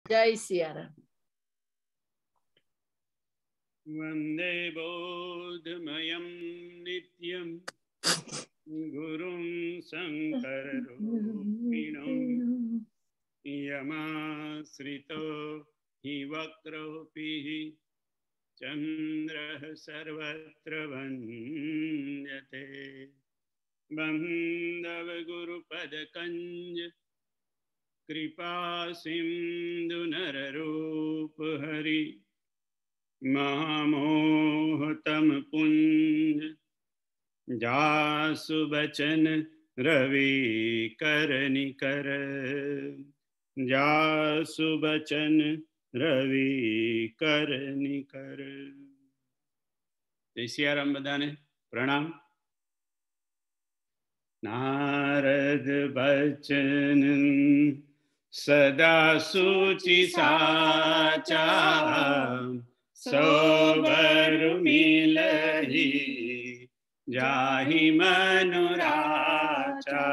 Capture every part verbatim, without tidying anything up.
जय सियाराम। वंदे बोधमयं नित्यं गुरुं शंकर रूपिणं यमाश्रितो हि वक्रोऽपि चन्द्रः सर्वत्र वन्द्यते। बन्धवगुरुपदकञ्ज कृपा सिन्धु नररूप हरि महामोहतम पुंज जासु बचन रवि कर निकर जासु बचन रवि कर निकर। जय सियाराम बधाने प्रणाम। नारद बचन सदा सूचि साचा सोबर मिलहि जाहि मनुराचा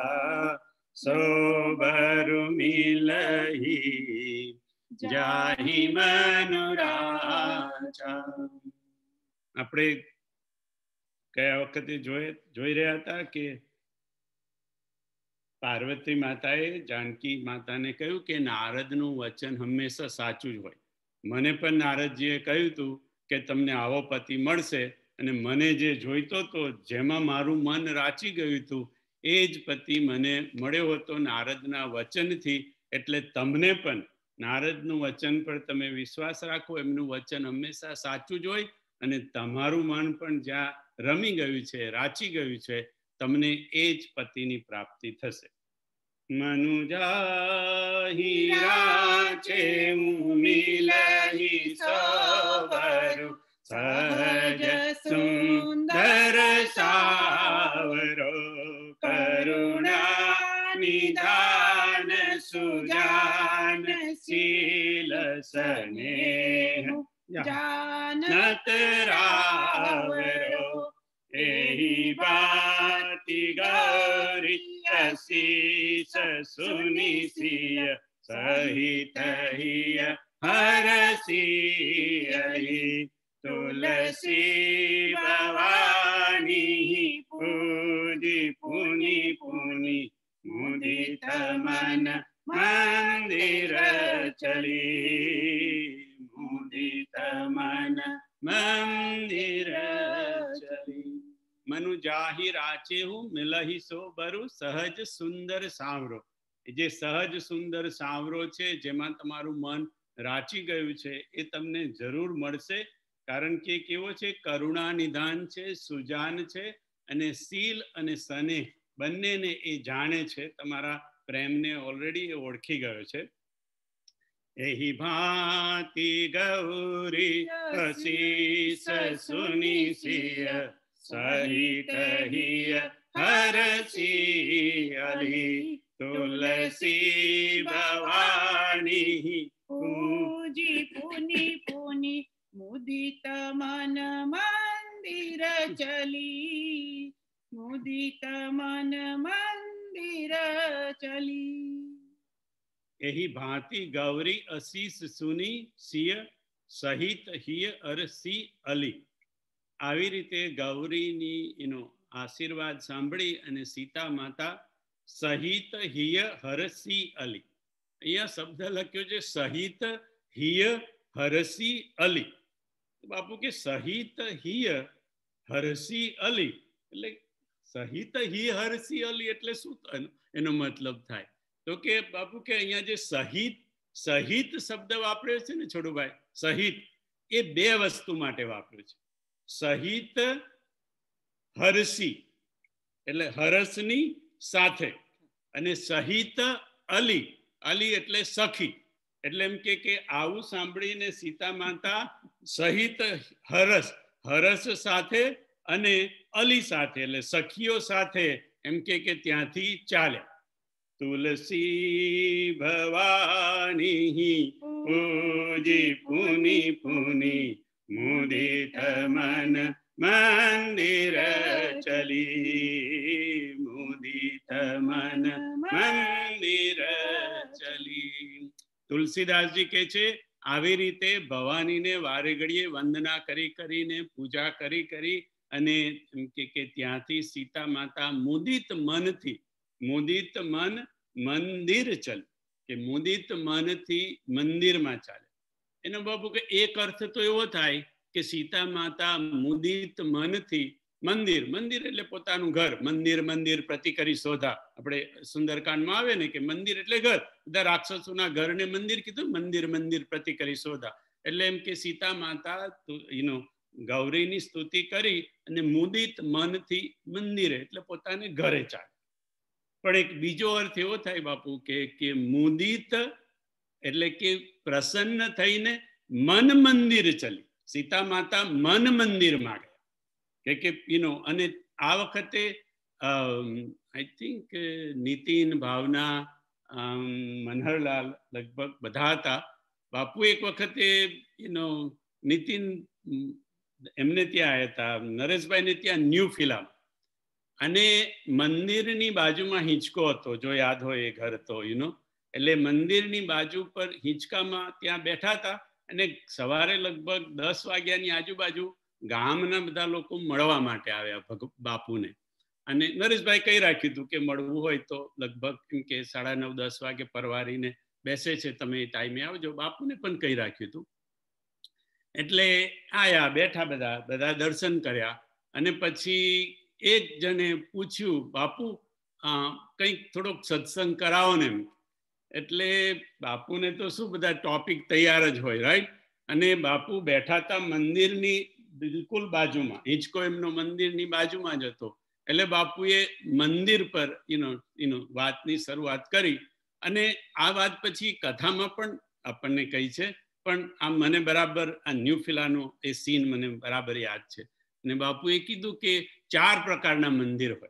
सोबर मिलहि जाहि मनुराचा। આપણે કયા વખતે જોઈ જોઈ રહ્યા હતા કે પાર્વતી માતાએ જાનકી માતાને કહ્યું કે નારદનું વચન હંમેશા સાચું જ હોય. મને પણ નારદજીએ કહ્યું હતું કે તમને આવો પતિ મળશે અને મને જે જોઈતો હતો, જેમાં મારું મન રાચી ગયું હતું, એ જ પતિ મને મળ્યો હતો નારદના વચનથી. એટલે તમને પણ નારદનું વચન પર તમે વિશ્વાસ રાખો. એમનું વચન હંમેશા સાચું જ હોય અને તમારું મન પણ જ્યાં રમી ગયું છે, રાચી ગયું છે, તમને એ જ પતિની પ્રાપ્તિ થશે. મનુજાહિ રાચે મિલહિ સોવરુ સહજ સુંદર સાવરો કરુણા નિધાન સુજાન શીલ સ્નેહ जानत रावरो एहि बाति गौरी असीस सुनि सिय सहित हिय हरसियहि तुलसी भवानी पूजी पुनि पुनि मुदित मन मंदिर चली मुदित मन मंदिर चली। मनु जाहि राचे हूँ मिलहि सो बरु सहज सुंदर सांवरो. जे सहज सुंदर सांवरो છે, જેમાં તમારું મન રાચી ગયું છે, એ તમને જરૂર મળશે. કારણ કે કેવો છે? કરુણા નિધાન છે, સુજાન છે અને શીલ અને સ્નેહ બંનેને એ જાણે છે. તમારા પ્રેમને ઓલરેડી એ ઓળખી ગયો છે. एहि भांति गौरी असीस सुनि सिय सहित हिय हरसियहि तुलसी भवानी पूजी पुनि पुनि मुदित मन मंदिर चली मुदित मन मंदिर चली। एहि भांति गौरी असीस सुनी सिय सहित हिय अरसी अली. આવી રીતે ગૌરીની એનો આશીર્વાદ સાંભળી અને સીતા માતા સહિત હિય હરસી અલી. અહીંયા શબ્દ લખ્યો છે સહિત હિય હરસી અલી. બાપુ કે સહિત હિય હરસી અલી એટલે સહિત હિય હરસી અલી એટલે શું એનો મતલબ થાય? તો કે બાપુ કે અહીંયા જે સહિત સહિત શબ્દ વાપર્યો છે ને છોડુભાઈ, સહિત એ બે વસ્તુ માટે વાપર્યો છે. સહિત હરસી એટલે હરસની સાથે અને સહિત અલી અલી એટલે સખી. એટલે એમ કે કે આવું સાંભળીને સીતા માતા સહિત હરસ હરસ સાથે અને અલી સાથે એટલે સખીઓ સાથે એમ કે કે ત્યાંથી ચાલ્યા. तुलसी भवानी पूजी पुनि पुनि मुदित मन मंदिर चली मुदित मन मंदिर चली। તુલસીદાસજી કહે છે આવી રીતે ભવાનીને વારે ઘડીએ વંદના કરી કરીને પૂજા કરી કરી અને કે કે ત્યાંથી સીતા માતા મુદિત મનથી, મુદિત મન મંદિર ચલ, કે મુદિત મનથી મંદિરમાં ચાલે. એનો બાપુ કે એક અર્થ તો એવો થાય કે સીતા માતા મુદિત મનથી મંદિર, મંદિર એટલે પોતાનું ઘર, મંદિર મંદિર પ્રતિ કરી શોધા, આપણે સુંદરકાંડમાં આવે ને કે મંદિર એટલે ઘર, બધા રાક્ષસોના ઘરને મંદિર કીધું, મંદિર મંદિર પ્રતિ કરી શોધા, એટલે એમ કે સીતા માતા યુ ગૌરીની સ્તુતિ કરી અને મુદિત મનથી મંદિરે એટલે પોતાને ઘરે ચાલે. પણ એક બીજો અર્થ એવો થાય બાપુ કે કે મુદિત એટલે કે પ્રસન્ન થઈને મન મંદિર ચલી, સીતા માતા મન મંદિરમાં ગયા કે કે યુ નો. અને આ વખતે આઈ થિંક નીતિન, ભાવના, મનહરલાલ લગભગ બધા હતા. બાપુ એક વખતે યુ નો નીતિન એમને ત્યાં આવ્યા હતા, નરેશભાઈને ત્યાં ન્યૂ ફિલ્મ, અને મંદિરની બાજુમાં હિંચકો હતો, જો યાદ હોય એ ઘર તો યુ નો. એટલે મંદિરની બાજુ પર હિંચકામાં ત્યાં બેઠા હતા અને સવારે લગભગ દસ વાગ્યાની આજુબાજુ ગામના બધા લોકો મળવા માટે આવ્યા બાપુને. અને નરેશભાઈ કહી રાખ્યું હતું કે મળવું હોય તો લગભગ એમ કે સાડા નવ દસ વાગે પરવારીને બેસે છે, તમે એ ટાઈમે આવજો. બાપુને પણ કહી રાખ્યું હતું. એટલે આયા, બેઠા, બધા બધા દર્શન કર્યા. અને પછી એક જણે પૂછ્યું, બાપુ કંઈક થોડોક સત્સંગ કરાવો ને એમ. એટલે બાપુને તો શું બધા ટોપિક તૈયાર જ હોય, રાઈટ. અને બાપુ બેઠા હતા મંદિરની બિલકુલ બાજુમાં, હિંચકો એમનો મંદિરની બાજુમાં જ હતો. એટલે બાપુએ મંદિર પર યુનો યુનો વાતની શરૂઆત કરી. અને આ વાત પછી કથામાં પણ આપણને કહી છે, પણ આ મને બરાબર આ ન્યૂ ફિલાનો એ સીન મને બરાબર યાદ છે. અને બાપુએ કીધું કે ચાર પ્રકારના મંદિર હોય.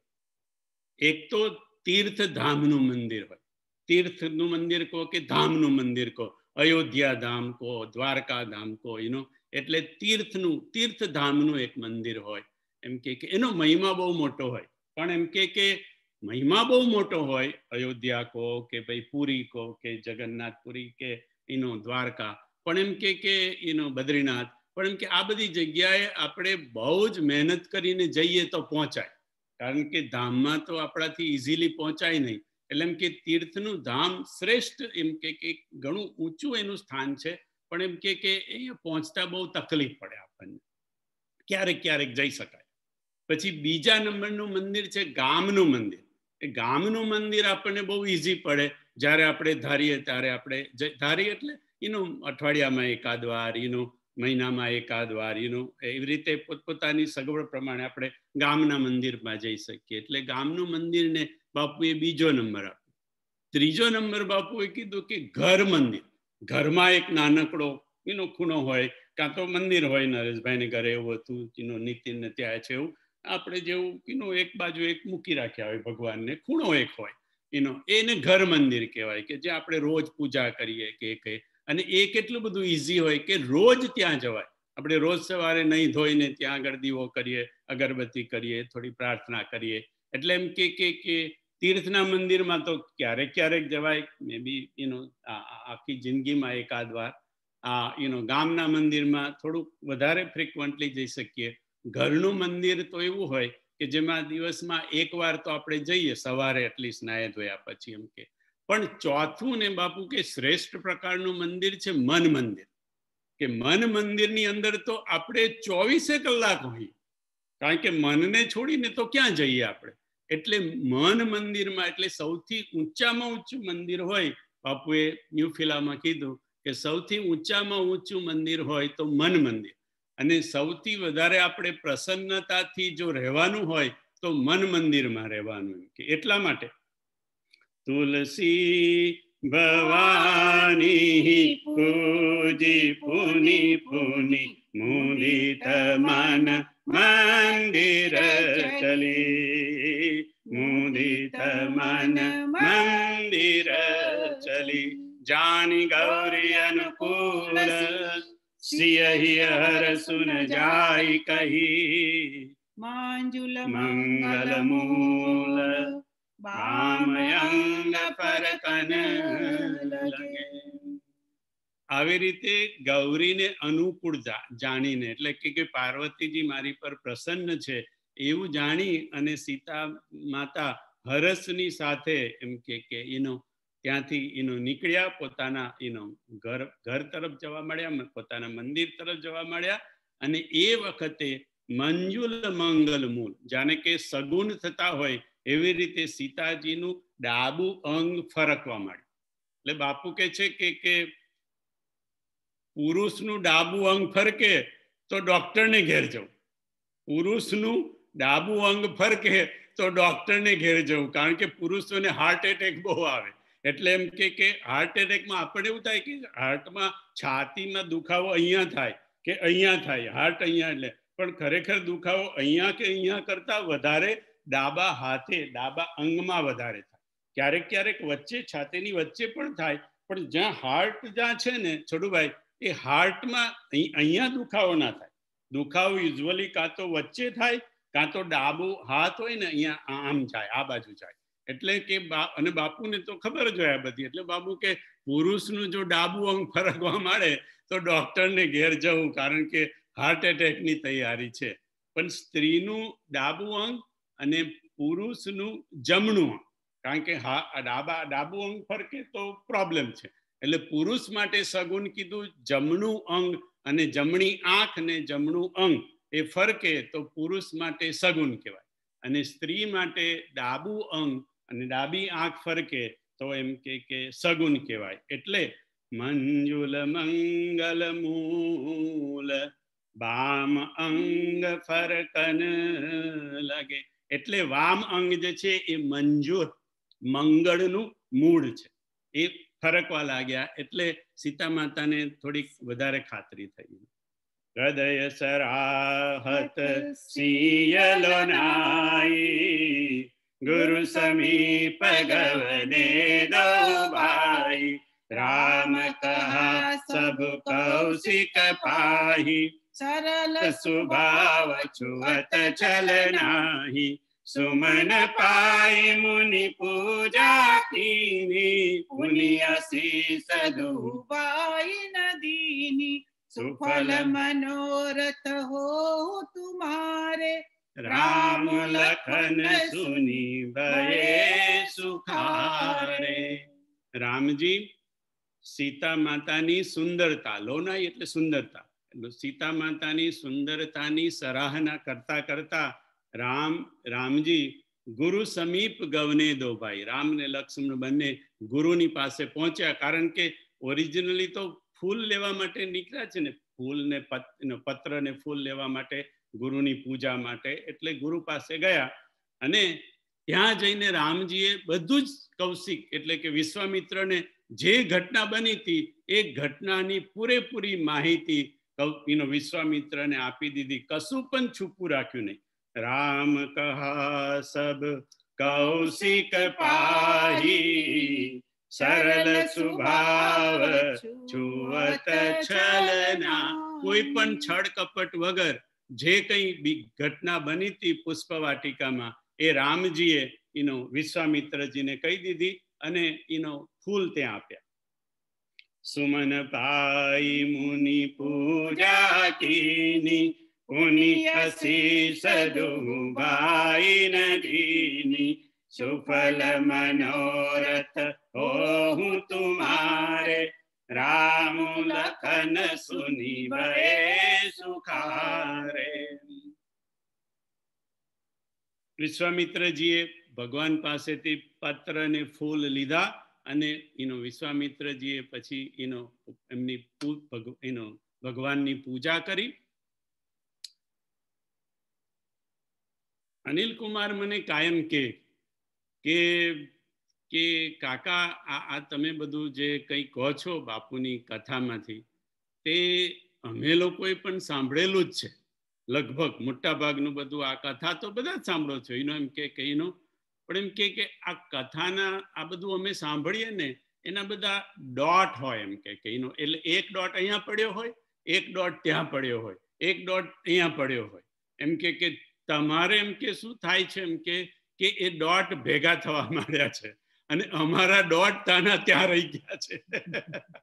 એક તો તીર્થધામનું મંદિર હોય, તીર્થનું મંદિર કહો કે ધામનું મંદિર કહો, અયોધ્યા ધામ કહો, દ્વારકા ધામ કહો, એનો એટલે તીર્થનું, તીર્થધામનું એક મંદિર હોય. એમ કે એનો મહિમા બહુ મોટો હોય. પણ એમ કે કે મહિમા બહુ મોટો હોય, અયોધ્યા કહો કે ભાઈ પુરી કહો કે જગન્નાથપુરી કે એનો દ્વારકા, પણ એમ કે કે એનો બદ્રીનાથ, પણ એમ કે આ બધી જગ્યાએ આપણે બહુ જ મહેનત કરીને જઈએ તો પહોંચાય, કારણ કે ધામમાં તો આપણાથી ઇઝીલી પહોંચાય નહીં. એટલે એમ કે તીર્થનું ધામ શ્રેષ્ઠ, એમ કે ઘણું ઊંચું એનું સ્થાન છે, પણ એમ કે અહીંયા પહોંચતા બહુ તકલીફ પડે આપણને, ક્યારેક ક્યારેક જઈ શકાય. પછી બીજા નંબરનું મંદિર છે ગામનું મંદિર. એ ગામનું મંદિર આપણને બહુ ઈઝી પડે, જ્યારે આપણે ધારીએ ત્યારે આપણે ધારીએ એટલે એનું અઠવાડિયામાં એકાદ વાર, એનું મહિનામાં એકાદ વાર, એનું એવી રીતે પોતપોતાની સગવડ પ્રમાણે આપણે ગામના મંદિરમાં જઈ શકીએ. એટલે ગામનું મંદિરને બાપુએ બીજો નંબર આપ્યો. ત્રીજો નંબર બાપુએ કીધું કે ઘર મંદિર. ઘરમાં એક નાનકડો એનો ખૂણો હોય, કાં તો મંદિર હોય, નરેશભાઈને ઘરે એવું હતું, એનો નીતિનને ત્યાં છે એવું, આપણે જેવું એનો એક બાજુ એક મૂકી રાખ્યા હોય ભગવાનને, ખૂણો એક હોય એનો, એને ઘર મંદિર કહેવાય, કે જે આપણે રોજ પૂજા કરીએ કે કે. અને એ કેટલું બધું ઈઝી હોય કે રોજ ત્યાં જવાય. આપણે રોજ સવારે નહીં ધોઈને ત્યાં આગળ દીવો કરીએ, અગરબત્તી કરીએ, થોડી પ્રાર્થના કરીએ. એટલે એમ કે કે તીર્થના મંદિરમાં તો ક્યારેક ક્યારેક જવાય, મે બી યુનો આખી જિંદગીમાં એકાદ વાર. આ યુનો ગામના મંદિરમાં થોડુંક વધારે ફ્રિકવન્ટલી જઈ શકીએ. ઘરનું મંદિર તો એવું હોય કે જેમાં દિવસમાં એક વાર તો આપણે જઈએ, સવારે એટલીસ્ટ નાહ્યા ધોયા પછી એમ કે. પણ ચોથું ને બાપુ કે શ્રેષ્ઠ પ્રકારનું મંદિર છે મન મંદિર. કે મન મંદિરની અંદર તો આપણે ચોવીસે કલાક હોઈએ, કારણ કે મનને છોડીને તો ક્યાં જઈએ આપણે. એટલે મન મંદિરમાં, એટલે સૌથી ઊંચામાં ઊંચું મંદિર હોય, બાપુએ ન્યૂ ફિલામાં કીધું કે સૌથી ઊંચામાં ઊંચું મંદિર હોય તો મન મંદિર. અને સૌથી વધારે આપણે પ્રસન્નતાથી જો રહેવાનું હોય તો મન મંદિરમાં રહેવાનું. કે એટલા માટે તુલસી ભવાની પૂજી પુની પુની મુદિત મન મંદિર ચલી, મુદિત મન મંદિર ચલી, જાની ગૌરી અનુકૂળ સિયહિ હર સુન જાય કહી, માંજુલ મંગલ મૂલ બામયંગ પર કન લગે. આવી રીતે ગૌરીને અનુકૂળ જાણીને, એટલે કે પાર્વતીજી મારી પર પ્રસન્ન છે એવું જાણી અને સીતા માતા હરસની સાથે એમ કે એનો ત્યાંથી એનો નીકળ્યા, પોતાના એનો ઘર ઘર તરફ જવા મળ્યા, પોતાના મંદિર તરફ જવા મળ્યા. અને એ વખતે મંજુલ મંગલ મૂળ, જાણે કે સગુન થતા હોય એવી રીતે સીતાજીનું ડાબુ અંગ ફરકવા માંડ્યું. એટલે બાપુ કે છે કે કે પુરુષનું ડાબુ અંગ ફરકે તો ડોક્ટરને ઘેર જવું, પુરુષનું ડાબુ અંગ ફરકે તો ડોક્ટરને ઘેર જવું, કારણ કે પુરુષોને હાર્ટ એટેક બહુ આવે. એટલે એમ કે હાર્ટ એટેકમાં આપણે એવું થાય કે હાર્ટમાં છાતીમાં દુખાવો અહીંયા થાય કે અહીંયા થાય, હાર્ટ અહીંયા, એટલે પણ ખરેખર દુખાવો અહીંયા કે અહીંયા કરતા વધારે ડાબા હાથે ડાબા અંગમાં વધારે થાય. ક્યારેક ક્યારેક વચ્ચે છાતીની વચ્ચે પણ થાય, પણ જ્યાં હાર્ટ જ્યાં છે ને છોડુભાઈ, એ હાર્ટમાં અહીંયા દુખાવો ના થાય. દુખાવો યુઝ્યુઅલી કાં તો વચ્ચે થાય કાં તો ડાબુ હાથ હોય ને અહીંયા આમ જાય, આ બાજુ જાય. એટલે કે અને બાપુને તો ખબર જ હોય આ બધી. એટલે બાપુ કે પુરુષનું જો ડાબુ અંગ ફરકવા માંડે તો ડોક્ટરને ઘેર જવું, કારણ કે હાર્ટ એટેકની તૈયારી છે. પણ સ્ત્રીનું ડાબુ અંગ અને પુરુષનું જમણું અંગ, કારણ કે હા ડાબા ડાબુ અંગ ફરકે તો પ્રોબ્લેમ છે. એટલે પુરુષ માટે સગુન કીધું જમણું અંગ, અને જમણી આંખ ને જમણું અંગ એ ફરકે તો પુરુષ માટે સગુન કહેવાય, અને સ્ત્રી માટે ડાબુ અંગ અને ડાબી આંખ ફરકે તો એમ કે કે સગુન કહેવાય. એટલે મંજુલ મંગલ મૂલ વામ અંગ ફરકન લાગે. એટલે વામ અંગ જે છે એ મંજુર મંગળનું મૂળ છે, એ ફરકવા લાગ્યા. એટલે સીતા માતાને થોડીક વધારે ખાતરી થઈ. હૃદય સરાહત સિયલો નાઈ, ગુરુ સમીપ ગવને દો ભાઈ, રામ કહા સબ કૌશિક પાહી, સરલ સ્વભાવ છુઅત ચલ નાહી, સુમન પાઈ મુનિ પૂજા कीनी, मुनि आशीष दुबाई नदीनी, सुफल मनोरथ हो तुम्हारे, राम लखन सुनी भये सुखारे. રામજી સીતા માતાની સુંદરતા, લોનાઈ એટલે સુંદરતા, એટલે સીતા માતાની સુંદરતાની સરાહના કરતા કરતા રામ રામજી ગુરુ સમીપ ગવને દો ભાઈ, રામ ને લક્ષ્મણ બંને ગુરુની પાસે પહોંચ્યા. કારણ કે ઓરિજિનલી તો ફૂલ લેવા માટે નીકળ્યા છે ને, ફૂલ ને પત્ર ને ફૂલ લેવા માટે, ગુરુની પૂજા માટે. એટલે ગુરુ પાસે ગયા અને ત્યાં જઈને રામજીએ બધું જ કૌશિક એટલે કે વિશ્વામિત્રને જે ઘટના બની હતી એ ઘટનાની પૂરેપૂરી માહિતી વિશ્વામિત્રને આપી દીધી, કશું પણ છુપું રાખ્યું નહીં. રામ કહા સબ કૌશિક પાહી, સરળ સ્વભાવ છુઅત છલના. કોઈ પણ છળ કપટ વગર જે કઈ ઘટના બની હતી પુષ્પવાટિકામાં એ રામજીએ એનો વિશ્વામિત્રજીને કહી દીધી અને એનો ફૂલ ત્યાં આપ્યા. સુમન પાઈ મુનિ પૂજા કીની, પુનિ આશીષ દુબાઈ નદીની, સુફલ મનોરથ હોઉં તુમારે, રામ લખન સુની ભય સુખારે. વિશ્વામિત્રજીએ ભગવાન પાસેથી પત્ર અને ફૂલ લીધા અને એનો વિશ્વામિત્રજીએ પછી એનો એમની એનો ભગવાનની પૂજા કરી. અનિલ કુમાર મને કાયમ કે કે કે કાકા આ આ તમે બધું જે કંઈ કહો છો બાપુની કથામાંથી તે અમે લોકોએ પણ સાંભળેલું જ છે, લગભગ મોટા ભાગનું બધું. આ કથા તો બધા જ સાંભળો છો એનો એમ કે એનો પણ એમ કે કે આ કથાના આ બધું અમે સાંભળીએ ને એના બધા ડોટ હોય એમ કે એનો, એટલે એક ડોટ અહીંયા પડ્યો હોય, એક ડોટ ત્યાં પડ્યો હોય, એક ડોટ અહીંયા પડ્યો હોય. એમ કે કે તમારે એમ કે શું થાય છે એમ કે કે એ ડોટ ભેગા થવા માંડ્યા છે અને અમારા ડોટ તાના ત્યાં રહી ગયા છે.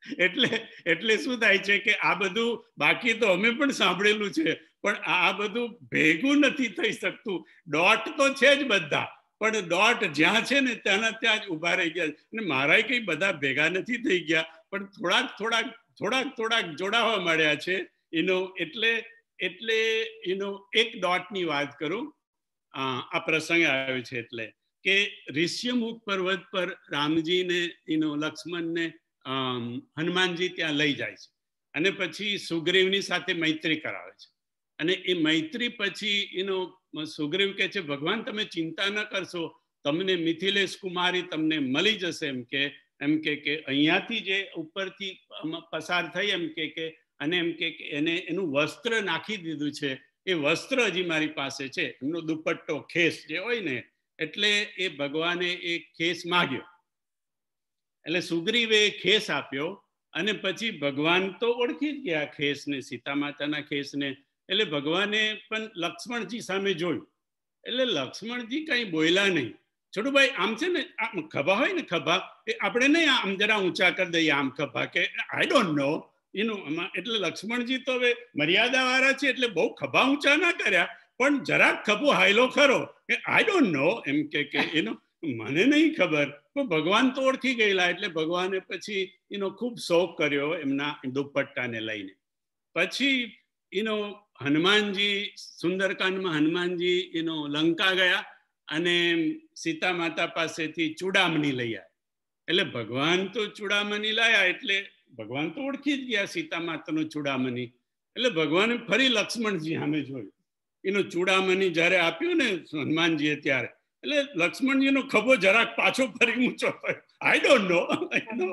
એટલે એટલે શું થાય છે કે આ બધું બાકી તો અમે પણ સાંભળેલું છે, પણ આ બધું ભેગું નથી થઈ શકતું. ડોટ તો છે જ બધા, પણ ડોટ જ્યાં છે ને ત્યાંના ત્યાં જ ઉભા રહી ગયા. અને મારા કઈ બધા ભેગા નથી થઈ ગયા, પણ થોડાક થોડાક થોડાક થોડાક જોડાવા મળ્યા છે. એનો એટલે એટલે એનો એક ડોટની વાત કરું. આ પ્રસંગ આવ્યો છે એટલે કે ઋષ્યમુખ પર્વત પર રામજીને એનો લક્ષ્મણને હનુમાનજી ત્યાં લઈ જાય છે, અને પછી સુગ્રીવની સાથે મૈત્રી કરાવે છે. અને એ મૈત્રી પછી એનો સુગ્રીવ કહે છે, ભગવાન તમે ચિંતા ન કરશો, તમને મિથિલેશ કુમારી તમને મળી જશે. એમ કે એમ કે કે અહીંયાથી જે ઉપરથી પસાર થઈ એમ કે કે અને એમ કે એને એનું વસ્ત્ર નાખી દીધું છે, એ વસ્ત્ર હજી મારી પાસે છે, એમનો દુપટ્ટો ખેસ જે હોય ને, એટલે એ ભગવાને એ ખેસ માગ્યો. એટલે સુગ્રીવે ખેસ આપ્યો, અને પછી ભગવાન તો ઓળખી જ ગયા ખેસને, સીતા માતાના ખેસને. એટલે ભગવાને પણ લક્ષ્મણજી સામે જોયું. એટલે લક્ષ્મણજી કઈ બોલ્યા નહીં. છોટુભાઈ આમ છે ને, આમ ખભા હોય ને, ખભા એ આપણે નહીં આમ જરા ઊંચા કરી દઈએ આમ ખભા, કે આઈ ડોન્ટ નો એનું. એટલે લક્ષ્મણજી તો હવે મર્યાદા વાળા છે, એટલે બહુ ખભા ઊંચા ના કર્યા, પણ જરાક ખભો હાયલો ખરો કે આઈ ડોન્ટ નો એમ કે એનો મને નહીં ખબર. પણ ભગવાન તો ઓળખી ગયેલા, એટલે ભગવાને પછી એનો ખૂબ શોખ કર્યો એમના દુપટ્ટાને લઈને. પછી એનો હનુમાનજી સુંદરકાંડમાં હનુમાનજી એનો લંકા ગયા અને સીતા માતા પાસેથી ચૂડામણી લઈ આવ્યા. એટલે ભગવાન તો ચૂડામણી લાયા, એટલે ભગવાન તો ઓળખી જ ગયા સીતા માતાનું ચૂડામણી. એટલે ભગવાને ફરી લક્ષ્મણજી સામે જોયું. એનો ચૂડામણી જયારે આપ્યું ને હનુમાનજીએ ત્યારે, એટલે લક્ષ્મણજીનો ખભો જરાક પાછો ફરી ઊંચો થયો. I don't know.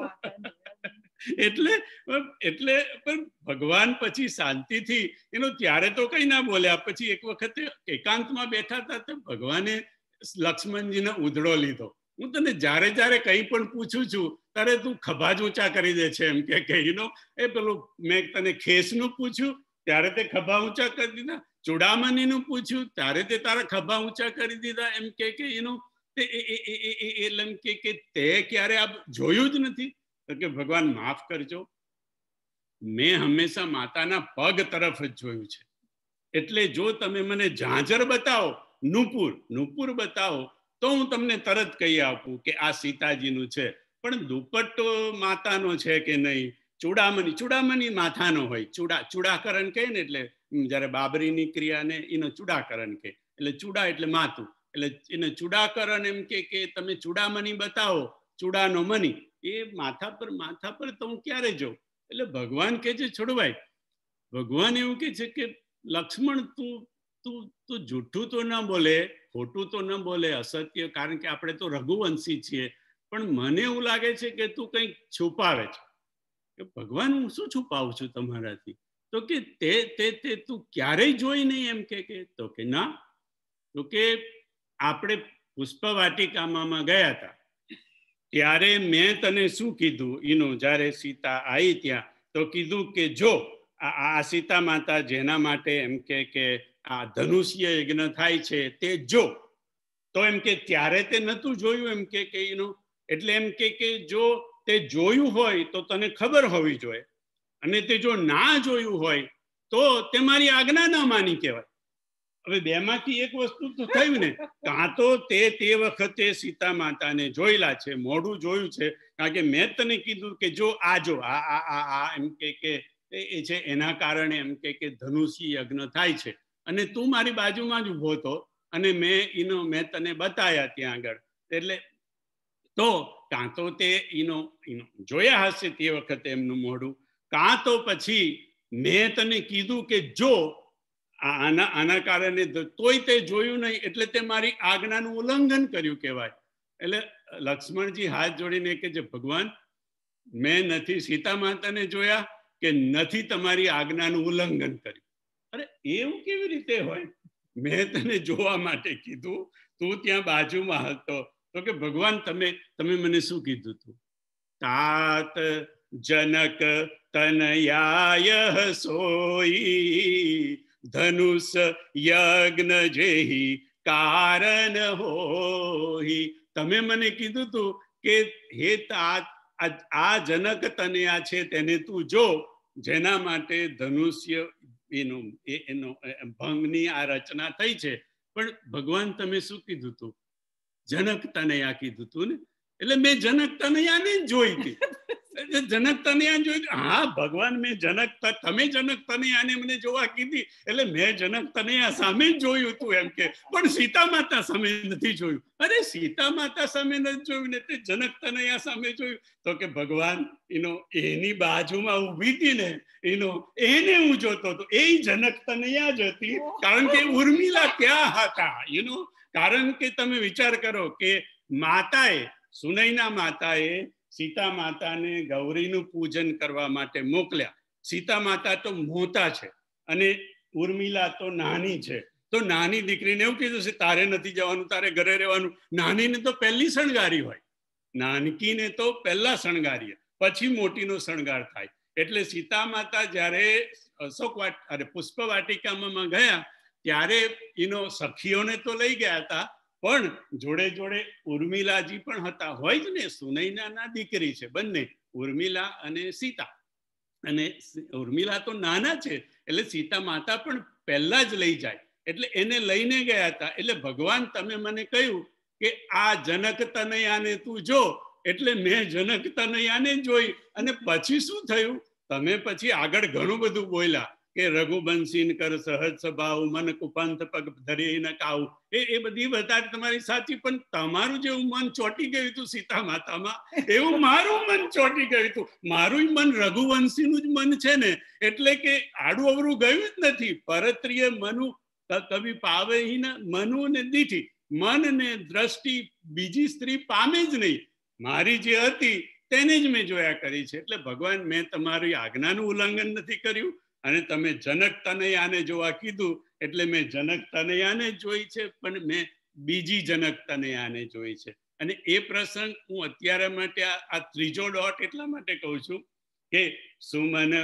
એટલે એટલે પણ ભગવાન પછી શાંતિથી એનો ત્યારે તો કઈ ના બોલ્યા. પછી એક વખતે એકાંતમાં બેઠા હતા તો ભગવાને લક્ષ્મણજીને ઉધડો લીધો. હું તને જ્યારે જ્યારે કંઈ પણ પૂછું છું ત્યારે તું ખભા જ ઊંચા કરી દે છે, એમ કે કહીનો એ પેલું મેં તને ખેસનું પૂછ્યું ત્યારે તે ખભા ઊંચા કરી દીધા, ચૂડામણીનું પૂછ્યું ત્યારે તે તારા ખભા ઊંચા કરી દીધા. એમ કે એનું એમ કે તે ક્યારે આ જોયું જ નથી. કે ભગવાન માફ કરજો, મેં હંમેશા માતાના પગ તરફ જ જોયું છે. એટલે જો તમે મને ઝાંઝર બતાવો, નુપુર નુપુર બતાવો, તો હું તમને તરત કહી આપું કે આ સીતાજીનું છે. પણ દુપટ્ટો માતાનો છે કે નહીં, ચૂડામણી ચૂડામણી માથાનો હોય. ચૂડા ચૂડાકરણ કહે ને, એટલે જયારે બાબરીની ક્રિયાને એનો ચૂડાકરણ કહે. એટલે ચૂડા એટલે માથું, એટલે એને ચૂડાકરણ એમ કે તમે ચૂડામણી બતાવો, ચૂડાનો મની એ માથા પર માથા પર તો હું ક્યારે જોઉં. એટલે ભગવાન કહે છે, છોડભાઈ ભગવાન એવું કહે છે કે લક્ષ્મણ તું તું તું જૂઠું તો ન બોલે, ખોટું તો ન બોલે, અસત્ય, કારણ કે આપણે તો રઘુવંશી છીએ. પણ મને એવું લાગે છે કે તું કંઈક છુપાવે છે. કે ભગવાન હું શું છુપાવું છું તમારાથી? તો કે તે તે તે તું ક્યારેય જોઈ નહીં એમ કે તો કે ના. તો કે આપણે પુષ્પવાટિકામાં ગયા હતા ત્યારે મેં તને શું કીધું, એનું જયારે સીતા આવી ત્યાં તો કીધું કે જો આ સીતા માતા જેના માટે એમ કે કે આ ધનુષ્ય યજ્ઞ થાય છે તે જો, તો એમ કે ત્યારે તે નતું જોયું એમ કે એનું. એટલે એમ કે કે જો તે જોયું હોય તો તને ખબર હોવી જોઈએ, અને તે જો ના જોયું હોય તો તે મારી આજ્ઞા ના માની કહેવાય. હવે બેમાંથી એક વસ્તુ તો થયું ને, કાં તો તે તે વખતે સીતા માતાને જોયેલા છે, મોઢું જોયું છે, કારણ કે મેં તને કીધું કે જો આ જો આ આ આ એમ કે કે એ છે એના કારણે એમ કે કે ધનુષી યજ્ઞ થાય છે, અને તું મારી બાજુમાં જ ઊભો હતો અને મેં એનો મેં તને બતાવ્યા ત્યાં આગળ. એટલે તો કાં તો તે એનો એનો જોયા હશે તે વખતે એમનું મોઢું, કાં તો પછી મેં તને કીધું કે જો આના આના કારણે તોય તે જોયું નહીં, એટલે તે મારી આજ્ઞાનું ઉલ્લંઘન કર્યું કહેવાય. એટલે લક્ષ્મણજી હાથ જોડીને કે જે ભગવાન મેં નથી સીતા માતાને જોયા કે નથી તમારી આજ્ઞાનું ઉલ્લંઘન કર્યું. અરે એવું કેવી રીતે હોય? મેં તને જોવા માટે કીધું, તું ત્યાં બાજુમાં હતો. તો કે ભગવાન તમે તમે મને શું કીધું તું? તાત જનક તનયાય સોઈ ધનુષ યજ્ઞ જેહી કારણ હોહી. તમે મને કીધું તું કે હે તાત આ જનક તનયા છે તેને તું જો, જેના માટે ધનુષ્ય એનું એનો ભંગની આ રચના થઈ છે. પણ ભગવાન તમે શું કીધું તું? જનક તનયા કીધું તું ને, એટલે મેં જનક તનયાને જ જોઈ હતી. જનક તનયા જોઈ, હા ભગવાન મેં જનક, તમે જનક તનયાને મને જોવા કીધી એટલે મેં જનક તનયા સામે જ જોયું હતું એમ કે, પણ સીતા માતા સામે નથી જોયું. અરે સીતા માતા સામે નથી જોયું ને તે જનક તનયા સામે જોયું. તો કે ભગવાન એનો એની બાજુમાં ઊભી હતી ને એનો એને હું જોતો હતો, એ જનક તનયા જ હતી. કારણ કે ઉર્મિલા ક્યાં હતા એનો, કારણ કે તમે વિચાર કરો કે માતાએ, સુનૈના માતાએ સીતા માતાને ગૌરીનું પૂજન કરવા માટે મોકલ્યા. સીતા માતા તો મોટા છે અને ઉર્મિલા તો નાની છે. તો નાની દીકરીને એવું કીધું છે તારે નથી જવાનું, તારે ઘરે રહેવાનું. નાનીને તો પહેલી શણગારી હોય, નાનકીને તો પહેલા શણગારીએ, પછી મોટીનો શણગાર થાય. એટલે સીતા માતા જ્યારે અશોક વાટ અરે પુષ્પ વાટિકામાં ગયા ત્યારે એનો સખીઓને તો લઈ ગયા હતા, પણ જોડે જોડે ઉર્મિલાજી પણ હતા. હોય જ ને, સુનૈનાના દીકરી છે બંને, ઉર્મિલા અને સીતા. અને ઉર્મિલા તો નાના છે એટલે સીતા માતા પણ પહેલા જ લઈ જાય, એટલે એને લઈને ગયા હતા. એટલે ભગવાન તમે મને કહ્યું કે આ જનક તનયાને તું જો, એટલે મેં જનક તનયાને જોઈ. અને પછી શું થયું? તમે પછી આગળ ઘણું બધું બોલ્યા કે રઘુબંશીન કર સહજ સ્વભાવ, મન કુપંથ પગ ધરી ન કાવું. એ એ બધી વાત તમારી સાચી, પણ તમારું જેવું મન ચોટી ગયું હતું સીતા માતામાં, એવું મારું મન ચોટી ગયું હતું. મારું મન રઘુવંશીનું જ મન છે ને, એટલે કે આડું અવરું ગયું જ નથી. પરત્રિય મનુ કવિ પાવે મનુ ને દીઠી, મન ને દ્રષ્ટિ બીજી સ્ત્રી પામે જ નહીં. મારી જે હતી તેને જ મેં જોયા કરી છે. એટલે ભગવાન મેં તમારી આજ્ઞાનું ઉલ્લંઘન નથી કર્યું, અને તમે જનક તનયાને જોવા કીધું એટલે મેં જનક તનયાને જોઈ છે, પણ મેં બીજી જનક તનયાને જોઈ છે. અને એ પ્રસંગ હું અત્યારે માટે આ ત્રીજો ડોટ એટલા માટે કહું છું કે સુમન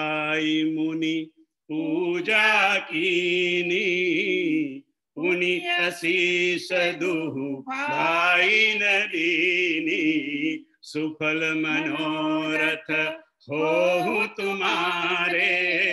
પાઈ મુનિ પૂજા કીની, પુનિ અશીષ દુહુ ભાઈ નદીની, સુફલ મનોરથ હો તુમારે,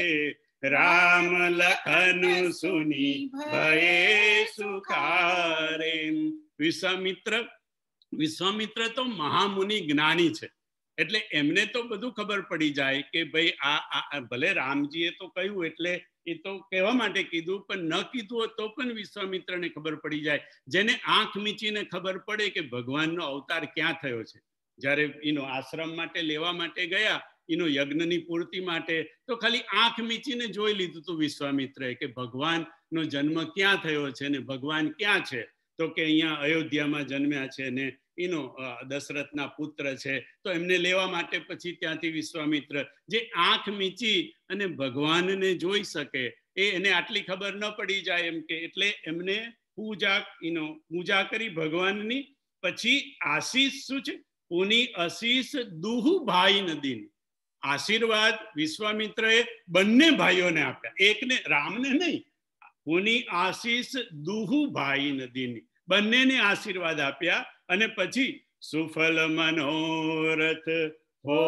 રામ લખન સુની ભયે સુખારે. વિશ્વામિત્ર વિશ્વામિત્ર તો મહામુનિ જ્ઞાની છે, એટલે એમને તો બધું ખબર પડી જાય કે ભાઈ આ ભલે રામજીએ તો કહ્યું એટલે એ તો કહેવા માટે કીધું, પણ ન કીધું હોત તો પણ વિશ્વામિત્રને ખબર પડી જાય. જેને આંખ મીચીને ખબર પડે કે ભગવાનનો અવતાર ક્યાં થયો છે, જ્યારે એનો આશ્રમ માટે લેવા માટે ગયા, એનો યજ્ઞની પૂર્તિ માટે, તો ખાલી આંખ મીચીને જોઈ લીધું હતું વિશ્વામિત્રએ કે ભગવાનનો જન્મ ક્યાં થયો છે ને ભગવાન ક્યાં છે. તો કે અહીંયા અયોધ્યામાં જન્મ્યા છે ને એનો દશરથના પુત્ર છે. તો એમને લેવા માટે પછી ત્યાંથી વિશ્વામિત્ર જે આંખ મીચી અને ભગવાનને જોઈ શકે, એ એને આટલી ખબર ન પડી જાય એમ કે, એટલે એમને પૂજા એનો પૂજા કરી ભગવાનની. પછી આશીષ શું છે? પુની આશીષ દુહુ ભાઈ નદીની આશીર્વાદ વિશ્વામિત્રએ બંને ભાઈઓને આપ્યા, એકને રામને નહીં. પુની આશીષ દુહુ ભાઈ નદીની બંનેને આશીર્વાદ આપ્યા. અને પછી સુફલ મનોરથ હો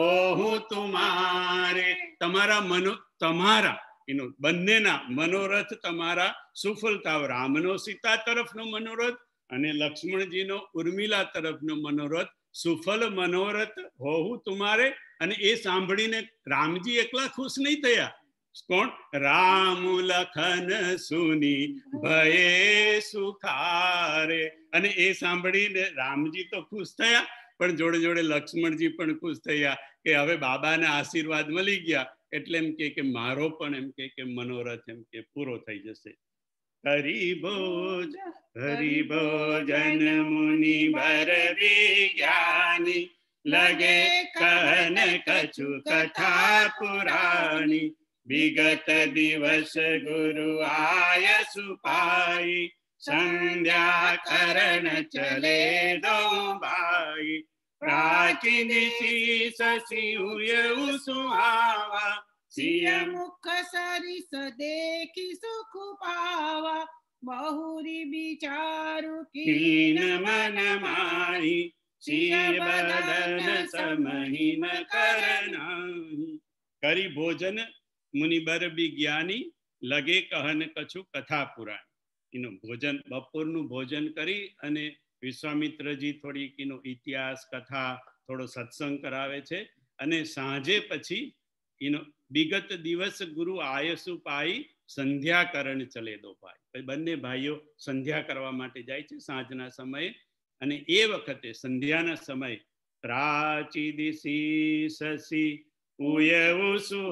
તુમારે, તમારા મનો તમારા એનો બંનેના મનોરથ તમારા સુફલ થાવ. રામનો સીતા તરફનો મનોરથ અને લક્ષ્મણજીનો ઉર્મિલા તરફનો મનોરથ. સુફલ મનોરથ હોવું તુમારે. અને એ સાંભળીને રામજી એકલા ખુશ નહીં થયા, કોણ? રામ લખન સુની ભયે સુખારે. અને એ સાંભળીને રામજી તો ખુશ થયા, પણ જોડે જોડે લક્ષ્મણજી પણ ખુશ થયા કે હવે બાબાને આશીર્વાદ મળી ગયા, એટલે એમ કે મારો પણ એમ કે મનોરથ એમ કે પૂરો થઈ જશે. હરિ ભોજ હરિ ભોજન મુનિ ભર વિજ્ઞાની, લગે કહન કછુ કથા પુરાણી, વિગત દિવસ ગુરુ આય સુપાઈ, સંધ્યા કરણ ચલે દો ભાઈ, પ્રાચીન શીસ સિંહય સુહાવા, સિય મુખ સરિસ દેખી સુખ પાવા, બહુરી વિચારુ કીન મન માહી, સિંહ બદન સમહિમ કરના કરી ભોજન મુનિબર બી જ્ઞાની લગે કહન કછું કથા પુરાણ. એનું ભોજન બપોરનું ભોજન કરી અને વિશ્વામિત્રજી થોડીક એનો ઇતિહાસ કથા થોડો સત્સંગ કરાવે છે અને સાંજે પછી એનો વિગત દિવસ ગુરુ આયસુ પાઈ સંધ્યાકરણ ચલે દો ભાઈ. બંને ભાઈઓ સંધ્યા કરવા માટે જાય છે સાંજના સમયે અને એ વખતે સંધ્યાના સમય પ્રાચી દિશી શશી ઉયવું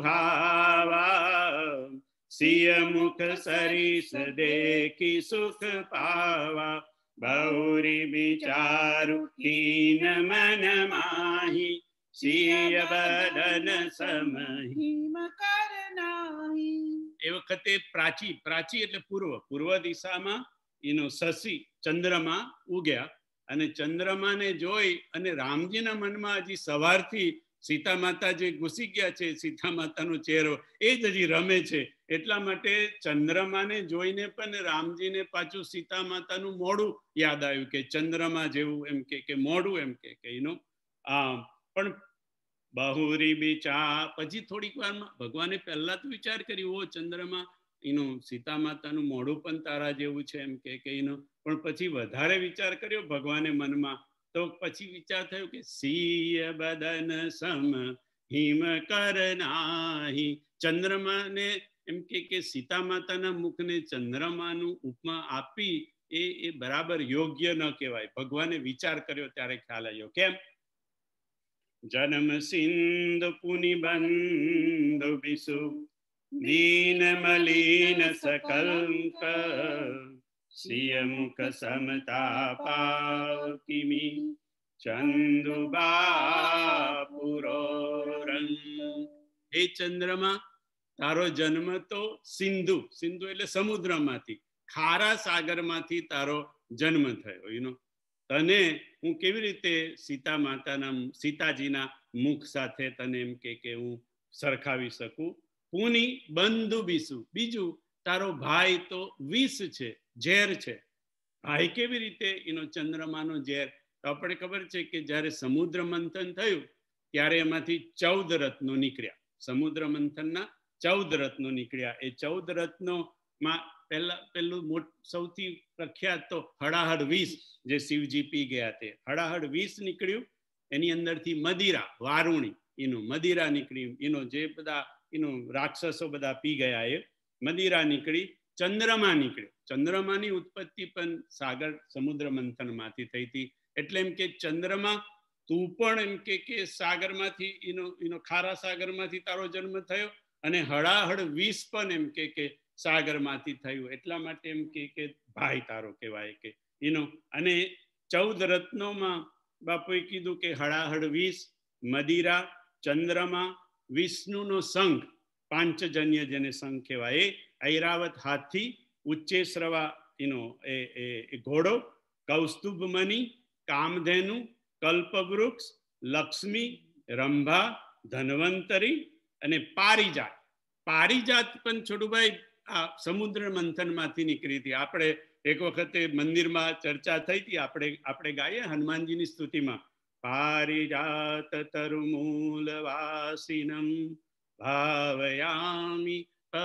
સુહાવા સિય મુખ સરીસ દેખી સુખ પાવા બહુરી વિચારુ હીન મન માહી સિય બદન સમહિમ કરનાહી. એ વખતે પ્રાચી પ્રાચી એટલે પૂર્વ પૂર્વ દિશામાં એનો શશી ચંદ્રમા ઉગ્યા અને ચંદ્રમાને જોઈ અને રામજીના મનમાં હજી સવારથી સીતા માતા જે ઘૂસી ગયા છે સીતા માતાનો ચહેરો એ જ હજી રમે છે એટલા માટે ચંદ્રમાને જોઈને પણ રામજીને પાછું સીતા માતાનું મોઢું યાદ આવ્યું કે ચંદ્રમા જેવું એમ કે મોઢું એમ કે એનું આ પણ બહુરી વિચાર પછી થોડીક વારમાં ભગવાને પહેલા તો વિચાર કર્યો ઓ ચંદ્રમા એનું સીતા માતાનું મોઢું પણ તારા જેવું છે એમ કે એનું પણ પછી વધારે વિચાર કર્યો ભગવાને મનમાં તો પછી વિચાર થયો કે સિય બદન સમ હિમ કરનાહી. ચંદ્રમાને એમ કે સીતા માતાના મુખને ચંદ્રમાનું ઉપમા આપી એ એ બરાબર યોગ્ય ન કહેવાય. ભગવાને વિચાર કર્યો ત્યારે ખ્યાલ આવ્યો. કેમ? જન્મ સિંધુ પુનિ બંધુ બિસુ દીન મલિન સકલંક સિય મુખ સમતા પાવ કિમી ચંદુ બાપુરો રંગ. હે ચંદ્રમા તારો જન્મ તો સિંધુ સિંધુ એટલે સમુદ્રમાંથી ખારા સાગરમાંથી તારો જન્મ થયો. એનો તને હું કેવી રીતે સીતા માતાના સીતાજીના મુખ સાથે તને એમ કે હું સરખાવી શકું. પુની બંધુ બીસુ બીજું તારો ભાઈ તો વિષ છે ઝેર છે. ભાઈ કેવી રીતે એનો ચંદ્રમાનો ઝેર? તો આપણે ખબર છે કે જ્યારે સમુદ્ર મંથન થયું ત્યારે એમાંથી ચૌદ રત્નો નીકળ્યા. સમુદ્ર મંથનના ચૌદ રત્નો નીકળ્યા. એ ચૌદ રત્નોમાં પહેલા પહેલું સૌથી પ્રખ્યાત તો હળાહળ વિષ જે શિવજી પી ગયા તે હળાહળ વિષ નીકળ્યું. એની અંદરથી મદિરા વારુણી એનું મદિરા નીકળ્યું. એનો જે બધા એનું રાક્ષસો બધા પી ગયા એ મદિરા નીકળી. ચંદ્રમા નીકળ્યો. ચંદ્રમાની ઉત્પત્તિ પણ સાગર સમુદ્ર મંથન માંથી થઈ હતી. એટલે એમ કે ચંદ્રમા તું પણ એમ કે સાગરમાંથી એનો એનો ખારા સાગરમાંથી તારો જન્મ થયો અને હળાહળ વિષ પણ એમ કે સાગરમાંથી થયું. એટલા માટે એમ કે ભાઈ તારો કહેવાય કે એનો. અને ચૌદ રત્નોમાં બાપુએ કીધું કે હળાહળ વિષ, મદિરા, ચંદ્રમા, વિષ્ણુનો સંઘ પાંચજન્ય જેને સંઘ કહેવાય એ ઐરાવત હાથી, ઉચ્ચેશ્રવા એનો એ ઘોડો, કૌસ્તુભમણી, કામધેનુ, કલ્પવૃક્ષ, લક્ષ્મી, રંભા, ધન્વંતરી અને પારિજાત. પારિજાત પણ છોટુભાઈ આ સમુદ્ર મંથન માંથી નીકળી હતી. આપણે એક વખતે મંદિરમાં ચર્ચા થઈ હતી. આપણે આપણે ગાઈએ હનુમાનજીની સ્તુતિમાં પારિજાત તરુમૂલ વાસિનમ ભાવયામિ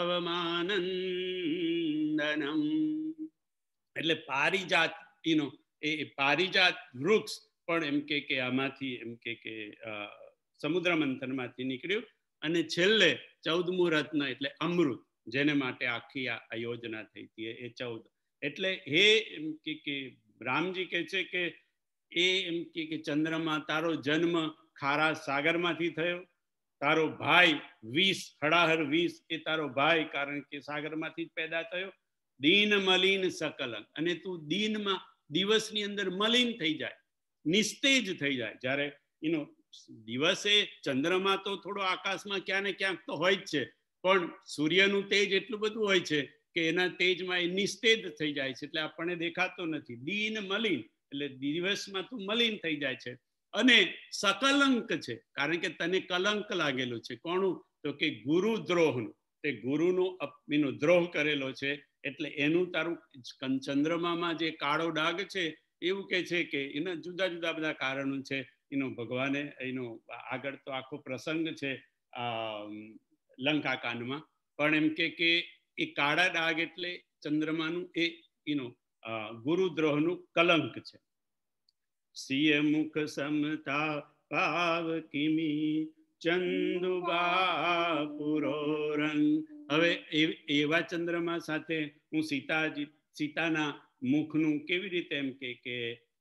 પવમાનંદનમ. એટલે પારિજાત એનો એ પારિજાત વૃક્ષ પણ એમ કે આમાંથી એમ કે સમુદ્ર મંથન માંથી નીકળ્યું. અને છેલ્લે ચૌદમું રત્ન એટલે અમૃત જેને માટે આખી આ યોજના થઈ હતી એ ચૌદ. એટલે હે એમ કે રામજી કે છે કે એ એમ કે ચંદ્રમાં તારો જન્મ ખારા સાગરમાંથી થયો. તારો ભાઈ વિષ હળાહળ વિષ એ તારો ભાઈ કારણ કે સાગરમાંથી જ પેદા થયો. દીન મલિન સકલન અને તું દીનમાં દિવસની અંદર મલિન થઈ જાય, નિસ્તેજ થઈ જાય. જ્યારે એનો દિવસે ચંદ્રમાં તો થોડો આકાશમાં ક્યાં ને ક્યાંક તો હોય જ છે, પણ સૂર્યનું તેજ એટલું બધું હોય છે કે એના તેજમાં એ નિસ્તેજ થઈ જાય છે. એટલે આપણને દેખાતો નથી. દીન મલિન એટલે દિવસમાં તું મલિન થઈ જાય છે. અને સકલંક છે કારણ કે તને કલંક લાગેલું છે. કોનું? તો કે ગુરુ દ્રોહનું. તે ગુરુનો દ્રોહ કરેલો છે એટલે એનું તારું ચંદ્રમામાં જે કાળો ડાઘ છે એવું કે છે કે એના જુદા જુદા બધા કારણો છે. એનો ભગવાને એનો આગળ તો આખો પ્રસંગ છે આ લંકા કાંડમાં, પણ એમ કે કે એ કાળા ડાઘ એટલે ચંદ્રમાનું એ એનો ગુરુદ્રોહનું કલંક છે. સિય મુખ સમતા પાવ કિમી ચંદુબા પુરો રંગ. હવે એવા ચંદ્રમા સાથે હું સીતાજી સીતાના મુખનું કેવી રીતે એમ કે કે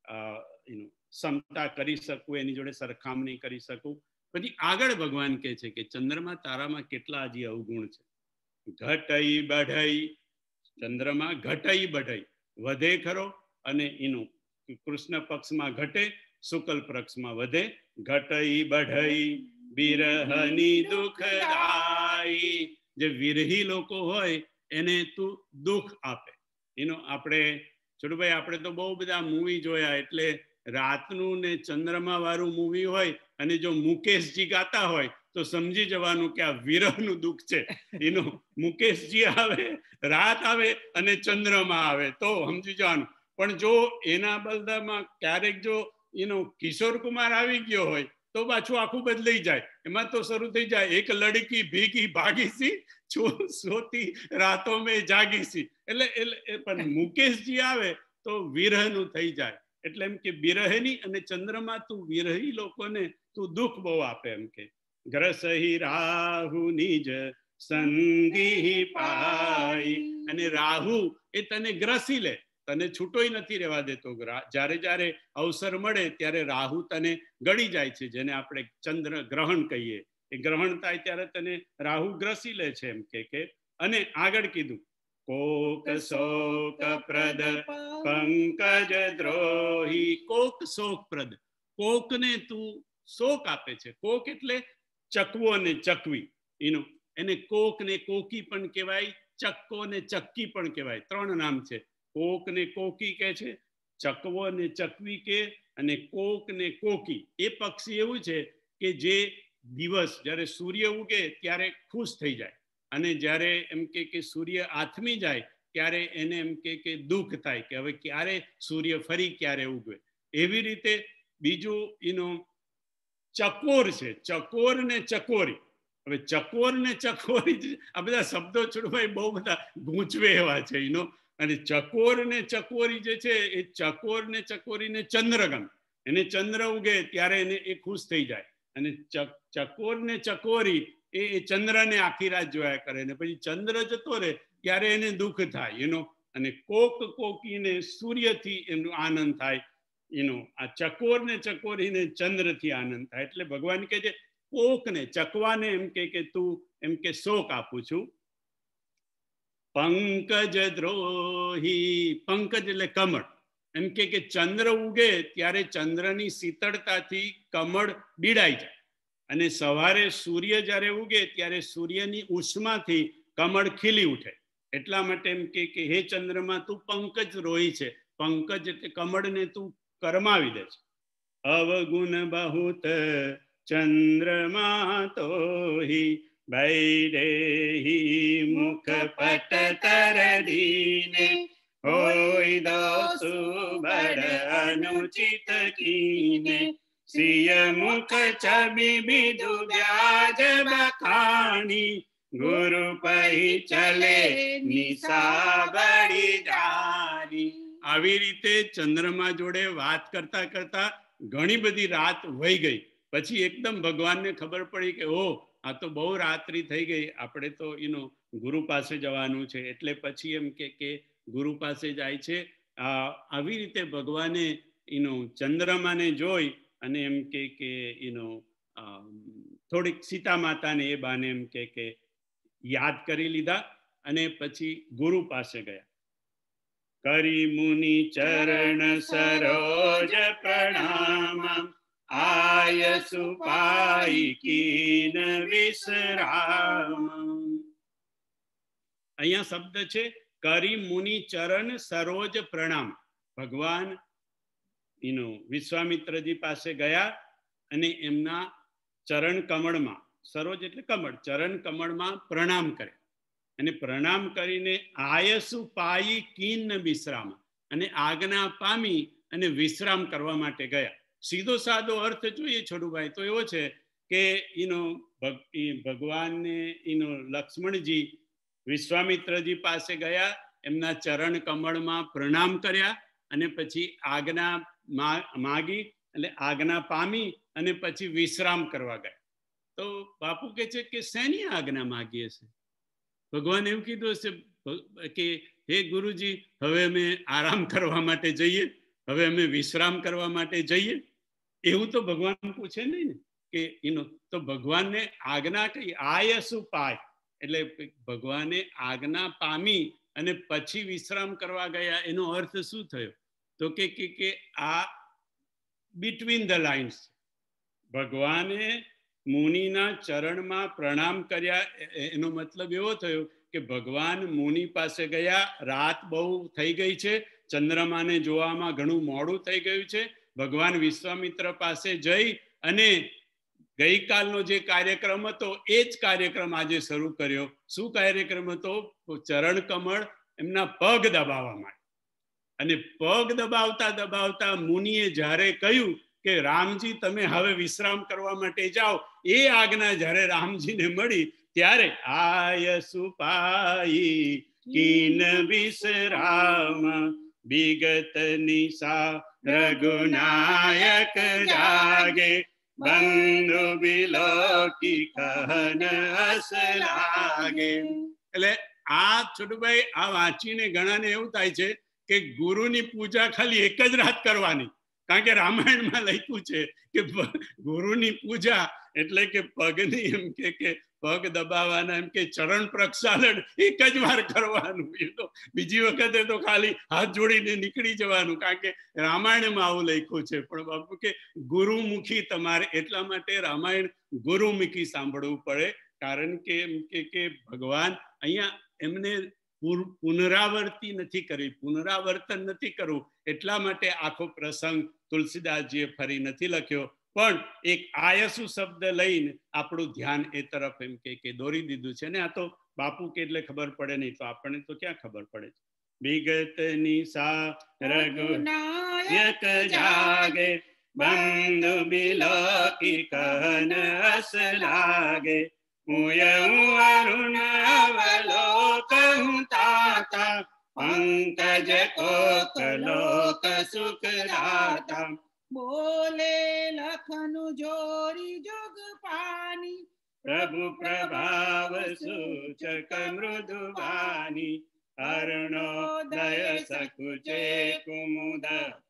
સમતા કરી શકું, એની જોડે સરખામણી કરી શકું. પછી આગળ ભગવાન કહે છે કે ચંદ્રમા તારામાં કેટલા હજી અવગુણ છે. ઘટઈ બઢઈ, ચંદ્રમા ઘટઈ બઢઈ વધે ખરો, અને એનું કૃષ્ણ પક્ષમાં ઘટે, શુક્લ પક્ષમાં વધે. ઘટઈ બઢઈ વિરહની દુઃખદાઈ. જે વિરહી લોકો હોય એને તું દુઃખ આપે. એનો આપણે છોટુભાઈ આપણે તો બહુ બધા મૂવી જોયા, એટલે રાતનું ને ચંદ્રમા વાળું મૂવી હોય અને જો મુકેશજી ગાતા હોય તો સમજી જવાનું કે આ વિરહનું દુઃખ છે. એનો મુકેશજી આવે, રાત આવે અને ચંદ્રમા આવે તો સમજી જવાનું. પણ જો એના બદલામાં ક્યારેક જો એનો કિશોર કુમાર આવી ગયો હોય તો પાછું આખું બદલાઈ જાય. એમાં તો શરૂ થઈ જાય એક લડકી ભીગી ભાગી સી સોતી રાતો મેં જાગી સી. એટલે એટલે પણ મુકેશજી આવે તો વિરહનું થઈ જાય. એટલે એમ કે વિરહની અને ચંદ્રમાં તું વિરહી લોકોને તું દુઃખ બહુ આપે. એમ કે ગ્રસહી રાહુ નિજ સંગી પાઈ. અને રાહુ એ તને ગ્રસી લે, તને છૂટોય નથી રહેવા દેતો. જ્યારે જ્યારે અવસર મળે ત્યારે રાહુ તને ગળી જાય છે, જેને આપણે ચંદ્ર ગ્રહણ કહીએ. એ ગ્રહણ થાય ત્યારે તને રાહુ ગ્રસી લે છે. એમ કે અને આગળ કીધું કોક શોક પ્રદ પંકજ દ્રોહી. કોક શોક પ્રદ, કોકને તું શોક આપે છે. કોક એટલે ચકવો અને ચકવી. એનું એને કોક ને કોકી પણ કહેવાય, ચક્કો ને ચક્કી પણ કહેવાય. ત્રણ નામ છે. કોક ને કોકી કે છે, ચકવો ને ચકવી કે, અને કોક ને કોકી. એ પક્ષી એવું છે કે જે દિવસ જ્યારે સૂર્ય ઉગે ત્યારે ખુશ થઈ જાય, અને જ્યારે એમ કે કે સૂર્ય આથમી જાય ત્યારે એને એમ કે કે દુઃખ થાય કે હવે ક્યારે સૂર્ય ફરી ક્યારે ઉગે. એવી રીતે બીજું એનો ચકોર છે, ચકોર ને ચકોરી. હવે ચકોર ને ચકોરી આ બધા શબ્દો છોડવાય બહુ બધા ગૂંચવે એવા છે એનો. અને ચકોર ને ચકોરી જે છે એ ચકોર ને ચકોરી ને ચંદ્રગમ. એને ચંદ્ર ઉગે ત્યારે એને એ ખુશ થઈ જાય, અને ચકોર ને ચકોરી એ ચંદ્રને આખી રાત જોયા કરે, ને પછી ચંદ્ર જતો રહે ત્યારે એને દુઃખ થાય એનો. અને કોક કોકીને સૂર્યથી એનો આનંદ થાય એનો. આ ચકોર ને ચકોરીને ચંદ્રથી આનંદ થાય. એટલે ભગવાન કહે છે કોકને, ચકવાને એમ કે કે તું એમ કે શોક આપું છું. પંકજ દ્રોહી, પંકજ એટલે કમળ. એમ કે કે ચંદ્ર ઉગે ત્યારે ચંદ્રની શીતળતાથી કમળ બીડાઈ જાય, અને સવારે સૂર્ય જ્યારે ઉગે ત્યારે સૂર્યની ઉષ્માથી કમળ ખીલી ઉઠે. એટલા માટે એમ કે હે ચંદ્રમાં તું પંકજ રોહી છે. પંકજ એટલે કમળને તું કરમાવી દે છે. અવગુણ બહુત ચંદ્રમા તોહી વૈદેહી મુખ પટ તરદીને હોય દોસુ બડ અનુચિત કીને સિય મુખ છબી બિદુ વ્યાજ બખાણી ગુરુ પહી ચલે નિશા બડી જારી. આવી રીતે ચંદ્રમા જોડે વાત કરતા કરતા ઘણી બધી રાત વહી ગઈ. પછી એકદમ ભગવાનને ખબર પડી કે ઓ આ તો બહુ રાત્રિ થઈ ગઈ, આપણે તો એનો ગુરુ પાસે જવાનું છે. એટલે પછી એમ કે કે ગુરુ પાસે જાય છે. આવી રીતે ભગવાને એનો ચંદ્રમાને જોઈ અને એમ કે કે એનો થોડીક સીતા માતાને એ બાને એમ કે કે યાદ કરી લીધા, અને પછી ગુરુ પાસે ગયા. કરી મુનિ ચરણ સરોજ પ્રણામ આયસુ પાઈ કીન વિશ્રામ. અહીંયા શબ્દ છે કરી મુનિ ચરણ સરોજ પ્રણામ. ભગવાન એનો વિશ્વામિત્રજી પાસે ગયા અને એમના ચરણ કમળમાં, સરોજ એટલે કમળ, ચરણ કમળમાં પ્રણામ કરે. અને પ્રણામ કરીને આયસુ પાઈ કીન વિશ્રામ, અને આજ્ઞા પામી અને વિશ્રામ કરવા માટે ગયા. સીધો સાદો અર્થ જોઈએ છોડુભાઈ તો એવો છે કે એનો ભગવાનને એનો લક્ષ્મણજી વિશ્વામિત્રજી પાસે ગયા, એમના ચરણ કમળમાં પ્રણામ કર્યા અને પછી આજ્ઞા માગી એટલે આજ્ઞા પામી અને પછી વિશ્રામ કરવા ગયા. તો બાપુ કહે છે કે શેની આજ્ઞા માગીએ છે? ભગવાન એવું કીધું હશે કે હે ગુરુજી, હવે અમે આરામ કરવા માટે જઈએ, હવે અમે વિશ્રામ કરવા માટે જઈએ, એવું તો ભગવાન પૂછે નહીં ને કે એનો તો ભગવાનને આજ્ઞા કઈ આયસુ પાય એટલે ભગવાને આજ્ઞા પામી અને પછી વિશ્રામ કરવા ગયા. એનો અર્થ શું થયો? તો કે કે આ બિટવીન ધ લાઇન્સ. ભગવાને મુનિના ચરણમાં પ્રણામ કર્યા, એનો મતલબ એવો થયો કે ભગવાન મુનિ પાસે ગયા, રાત બહુ થઈ ગઈ છે, ચંદ્રમાને જોવામાં ઘણું મોડું થઈ ગયું છે. ભગવાન વિશ્વામિત્ર પાસે જઈ અને ગઈકાલનો જે કાર્યક્રમ હતો એ જ કાર્યક્રમ આજે શરૂ કર્યો. શું કાર્યક્રમ હતો? ચરણ કમળ એમના પગ દબાવવા માટે. અને પગ દબાવતા દબાવતા મુનિએ જ્યારે કહ્યું કે રામજી તમે હવે વિશ્રામ કરવા માટે જાઓ, એ આજ્ઞા જ્યારે રામજીને મળી ત્યારે આયસુ પાઈ કિન વિશ્રામ વિગત નિશા રઘુનાયક જાગે બંધુ બિલોકી કહન હસ લાગે. એટલે આ છોટુભાઈ આ વાંચીને ઘણાને એવું થાય છે કે ગુરુની પૂજા ખાલી એક જ રાત કરવાની, કારણ કે રામાયણમાં લખ્યું છે કે ગુરુની પૂજા એટલે કે પગની એમ કે કે પગ દબાવવાના એમ કે ચરણ પ્રક્ષાલન એક જ વાર કરવાનું. એ તો બીજી વખતે તો ખાલી હાથ જોડીને નીકળી જવાનું, કારણ કે રામાયણમાં આવું લખ્યું છે. પણ બાપુ કે ગુરુમુખી તમારે, એટલા માટે રામાયણ ગુરુમુખી સાંભળવું પડે, કારણ કે એમ કે ભગવાન અહીંયા એમને પુનરાવર્તી નથી કરી, પુનરાવર્તન નથી કરવું, એટલા માટે આખો પ્રસંગ તુલસીદાસજીએ ફરી નથી લખ્યો. પણ એક આયસુ શબ્દ લઈને આપણું ધ્યાન એ તરફ એમ કે દોરી દીધું છે. ને આ તો બાપુ કે એટલે ખબર પડે નહીં, તો આપણને તો ક્યાં ખબર પડે છે. વિગત નિશા રઘુનાયક જાગે બંધુ બિલોકી કહન હસ લાગે અરુણ અવલોકહું તાતા પંકજ કોક લોક સુખ દાતા. બોલે લખનુ જોરી જોગ પાની પ્રભુ પ્રભાવ સૂચક મૃદુવાની અરુણોદય સકુચે કુમુદ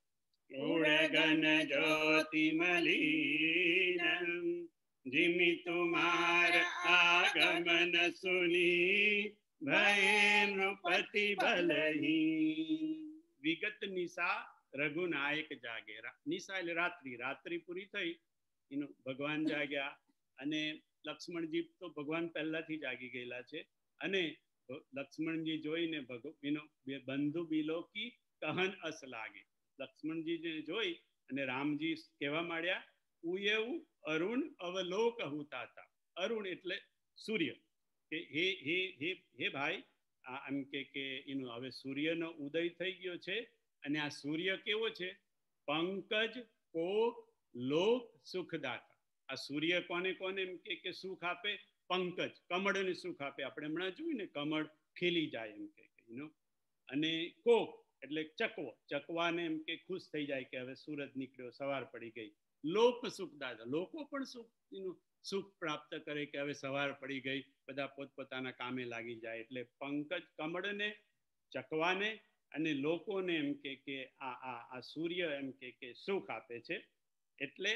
ઉડગન જ્યોતિ મલિન जिमि तुम्हार आगमन सुनी भय नृपति भलही. વિગત નિશા રઘુનાયક જાગે. નિશા એટલે રાત્રિ. રાત્રિ પૂરી થઈ એનો ભગવાન જાગ્યા અને લક્ષ્મણજી તો ભગવાન પહેલાથી જાગી ગયેલા છે. અને લક્ષ્મણજી જોઈને એનો બંધુ બિલોકી કહન અસ લાગે. લક્ષ્મણજીને જોઈ અને રામજી કહેવા માંડ્યા ઉયેવું અરુણ અવલોકહું તાતા. અરુણ એટલે સૂર્ય. કે હે હે હે હે ભાઈ, આ એમ કે કે એનો હવે સૂર્યનો ઉદય થઈ ગયો છે. અને આ સૂર્ય કેવો છે? પંકજ કોક લોક સુખદાતા. આ સૂર્ય કોને કોને એમ કે કે સુખ આપે? પંકજ, કમળને સુખ આપે. આપણે હમણાં જોયું ને, કમળ ખીલી જાય એમ કે એનો. અને કોક એટલે ચકવો, ચકવાને એમ કે ખુશ થઈ જાય કે હવે સૂરજ નીકળ્યો, સવાર પડી ગઈ. લોક સુખદાતા, લોકો પણ સુખ એનું સુખ પ્રાપ્ત કરે કે હવે સવાર પડી ગઈ, બધા પોતપોતાના કામે લાગી જાય. એટલે પંકજ કમળને, ચકવાને અને લોકોને એમ કે કે આ આ આ સૂર્ય એમ કે કે સુખ આપે છે. એટલે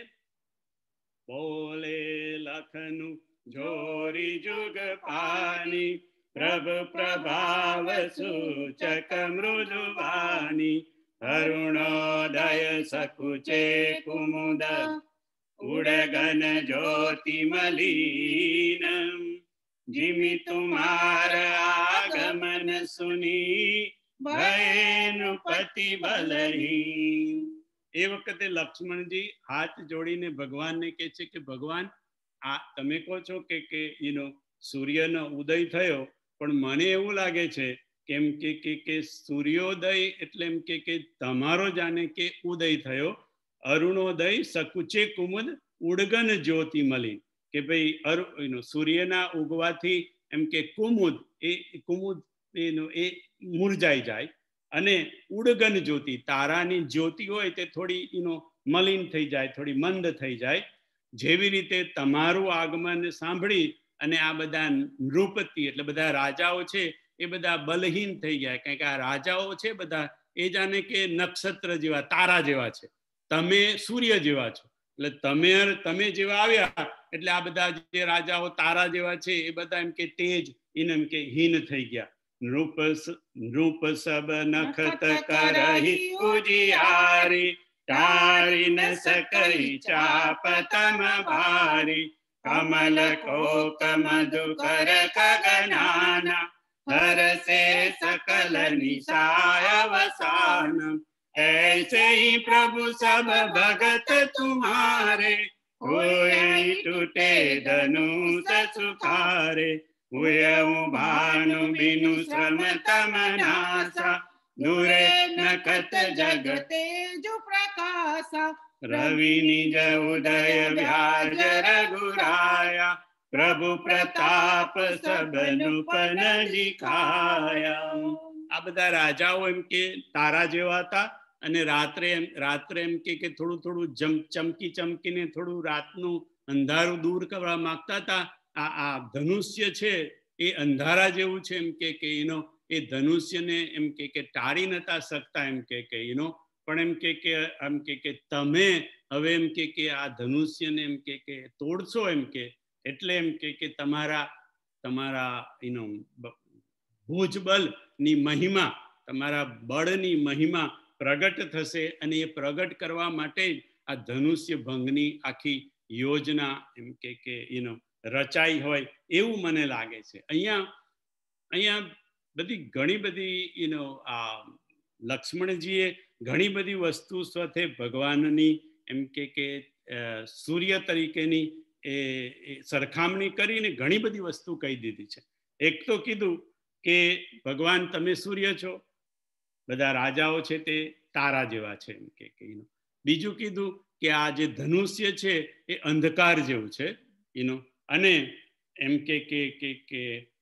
બોલે લખનું જોરી જુગ પાની પ્રભુ પ્રભાવ સૂચક મૃદુવાની અરુણોદય સકુચે કુમુદ ઉડગન જ્યોતિ મલિન जिमि तुम्हार आगमन सुनी भय नृपति भलही. એ વખતે લક્ષ્મણજી હાથ જોડીને ભગવાનને કહે છે કે ભગવાન, આ તમે કહો છો કે કે એનો સૂર્યનો ઉદય થયો, પણ મને એવું લાગે છે કેમ કે કે કે સૂર્યોદય એટલે એમ કે કે તમારો જાણે કે ઉદય થયો, અરુણોદય સકુચે કુમુદ ઉડગન જ્યોતિ મલિન, કે ભાઈ અરુ સૂર્યના ઉગવાથી એમ કે કુમુદ એ કુમુદ એનો એ મુરજાઈ જાય, અને ઉડગન જ્યોતિ તારાની જ્યોતિ હોય તે થોડી એનો મલિન થઈ જાય, થોડી મંદ થઈ જાય. જેવી રીતે તમારું આગમન સાંભળી અને આ બધા નૃપતિ એટલે બધા રાજાઓ છે એ બધા બલહીન થઈ ગયા, કારણ કે આ રાજાઓ છે બધા એ જાણે કે નક્ષત્ર જેવા તારા જેવા છે, તમે સૂર્ય જેવા છો, એટલે તમે તમે જેવા આવ્યા એટલે આ બધા જે રાજાઓ તારા જેવા છે એ બધા એમ કે તેજ એને એમ કે હીન થઈ ગયા. નૃપ નૃપ સબ નખત કરહી ઉજિયારી, તારી ન સકઈ ચાપ તમ ભારી, કમલ કોક મધુકર ગગનાના, હરસે સકલ નિશાય વસાન, ऐसे ही प्रभु सब भगत तुम्हारे, कोई टूटे धनुष सुखारे, हुए भानु बिनु श्रम तम नासा, दूरे नकत जगते जो प्रकाशा, रवि निज उदय व्याज रघुराया, प्रभु प्रताप सबनुपन दिखाया. આ બધા રાજાઓ એમ કે તારા જેવા હતા, અને રાત્રે એમ રાત્રે એમ કે કે થોડું થોડું જમ ચમકી ચમકીને થોડું રાતનું અંધારું દૂર કરવા માંગતા હતા. આ આ ધનુષ્ય છે એ અંધારા જેવું છે એમ કે કે એનો એ ધનુષ્યને એમ કે કે ટાળી નતા શકતા એમ કે કે એનો, પણ એમ કે કે એમ કે કે તમે હવે એમ કે કે આ ધનુષ્યને એમ કે કે તોડશો એમ કે, એટલે એમ કે કે તમારા તમારા એનો ભુજબલ ની મહિમા, તમારા બળની મહિમા પ્રગટ થશે, અને એ પ્રગટ કરવા માટે આ ધનુષ્ય ભંગની આખી યોજના એમ કે કે એનો રચાઈ હોય એવું મને લાગે છે. અહીંયા અહીંયા બધી ઘણી બધી એનો આ લક્ષ્મણજીએ ઘણી બધી વસ્તુ સાથે ભગવાનની એમ કે કે સૂર્ય તરીકેની એ સરખામણી કરીને ઘણી બધી વસ્તુ કહી દીધી છે. એક તો કીધું કે ભગવાન તમે સૂર્ય છો, બધા રાજાઓ છે તે તારા જેવા છે એમ કે એનું. બીજું કીધું કે આ જે ધનુષ્ય છે એ અંધકાર જેવું છે એનો, અને એમ કે કે કે કે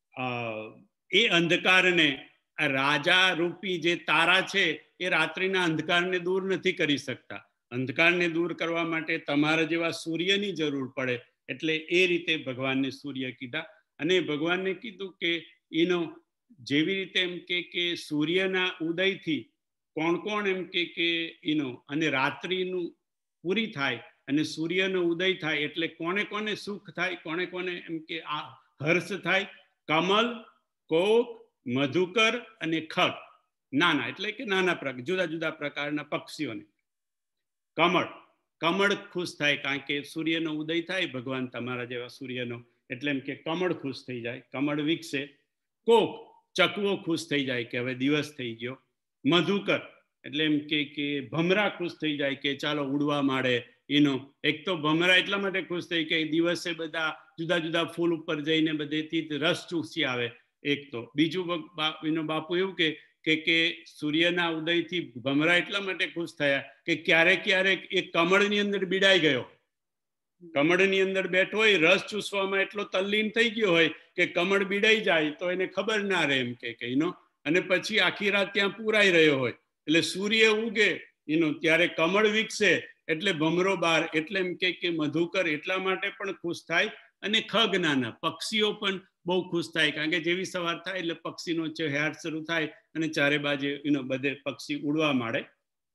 એ અંધકારને આ રાજા રૂપી જે તારા છે એ રાત્રિના અંધકારને દૂર નથી કરી શકતા. અંધકારને દૂર કરવા માટે તમારા જેવા સૂર્યની જરૂર પડે, એટલે એ રીતે ભગવાનને સૂર્ય કીધા. અને ભગવાનને કીધું કે એનો જેવી રીતે એમ કે કે સૂર્યના ઉદયથી કોણ કોણ એમ કે કે એનો અને રાત્રિનું પૂરી થાય અને સૂર્યનો ઉદય થાય એટલે કોને કોને સુખ થાય, કોને કોને એમ કે આ હર્ષ થાય. કમલ, કોક, મધુકર અને ખગ, નાના એટલે કે નાના પ્રકાર જુદા જુદા પ્રકારના પક્ષીઓને. કમળ કમળ ખુશ થાય, કારણ કે સૂર્યનો ઉદય થાય ભગવાન તમારા જેવા સૂર્યનો, એટલે એમ કે કમળ ખુશ થઈ જાય, કમળ વિકસે. કોક ચકવો ખુશ થઈ જાય કે હવે દિવસ થઈ ગયો. મધુકર એટલે એમ કે કે ભમરા ખુશ થઈ જાય કે ચાલો ઉડવા માંડે એનો. એક તો ભમરા એટલા માટે ખુશ થઈ કે દિવસે બધા જુદા જુદા ફૂલ ઉપર જઈને બધેથી રસ ચૂસી આવે એક તો. બીજું એનો બાપુ એવું કે કે કે સૂર્યના ઉદયથી ભમરા એટલા માટે ખુશ થયા કે ક્યારેક ક્યારેક એ કમળની અંદર બીડાઈ ગયો, કમળની અંદર બેઠો હોય, રસ ચૂસવામાં એટલો તલ્લીન થઈ ગયો હોય કે કમળ બીડાઈ જાય તો એને ખબર ના રહે એમ કે એનો, અને પછી આખી રાત ત્યાં પૂરાઈ રહ્યો હોય. એટલે સૂર્ય ઉગે એનો ત્યારે કમળ વિકસે એટલે ભમરો બાર, એટલે એમ કે કે મધુકર એટલા માટે પણ ખુશ થાય. અને ખગ નાના પક્ષીઓ પણ બહુ ખુશ થાય, કારણ કે જેવી સવાર થાય એટલે પક્ષીનો ચહેરાટ શરૂ થાય અને ચારે બાજુ એનો બધે પક્ષી ઉડવા માંડે.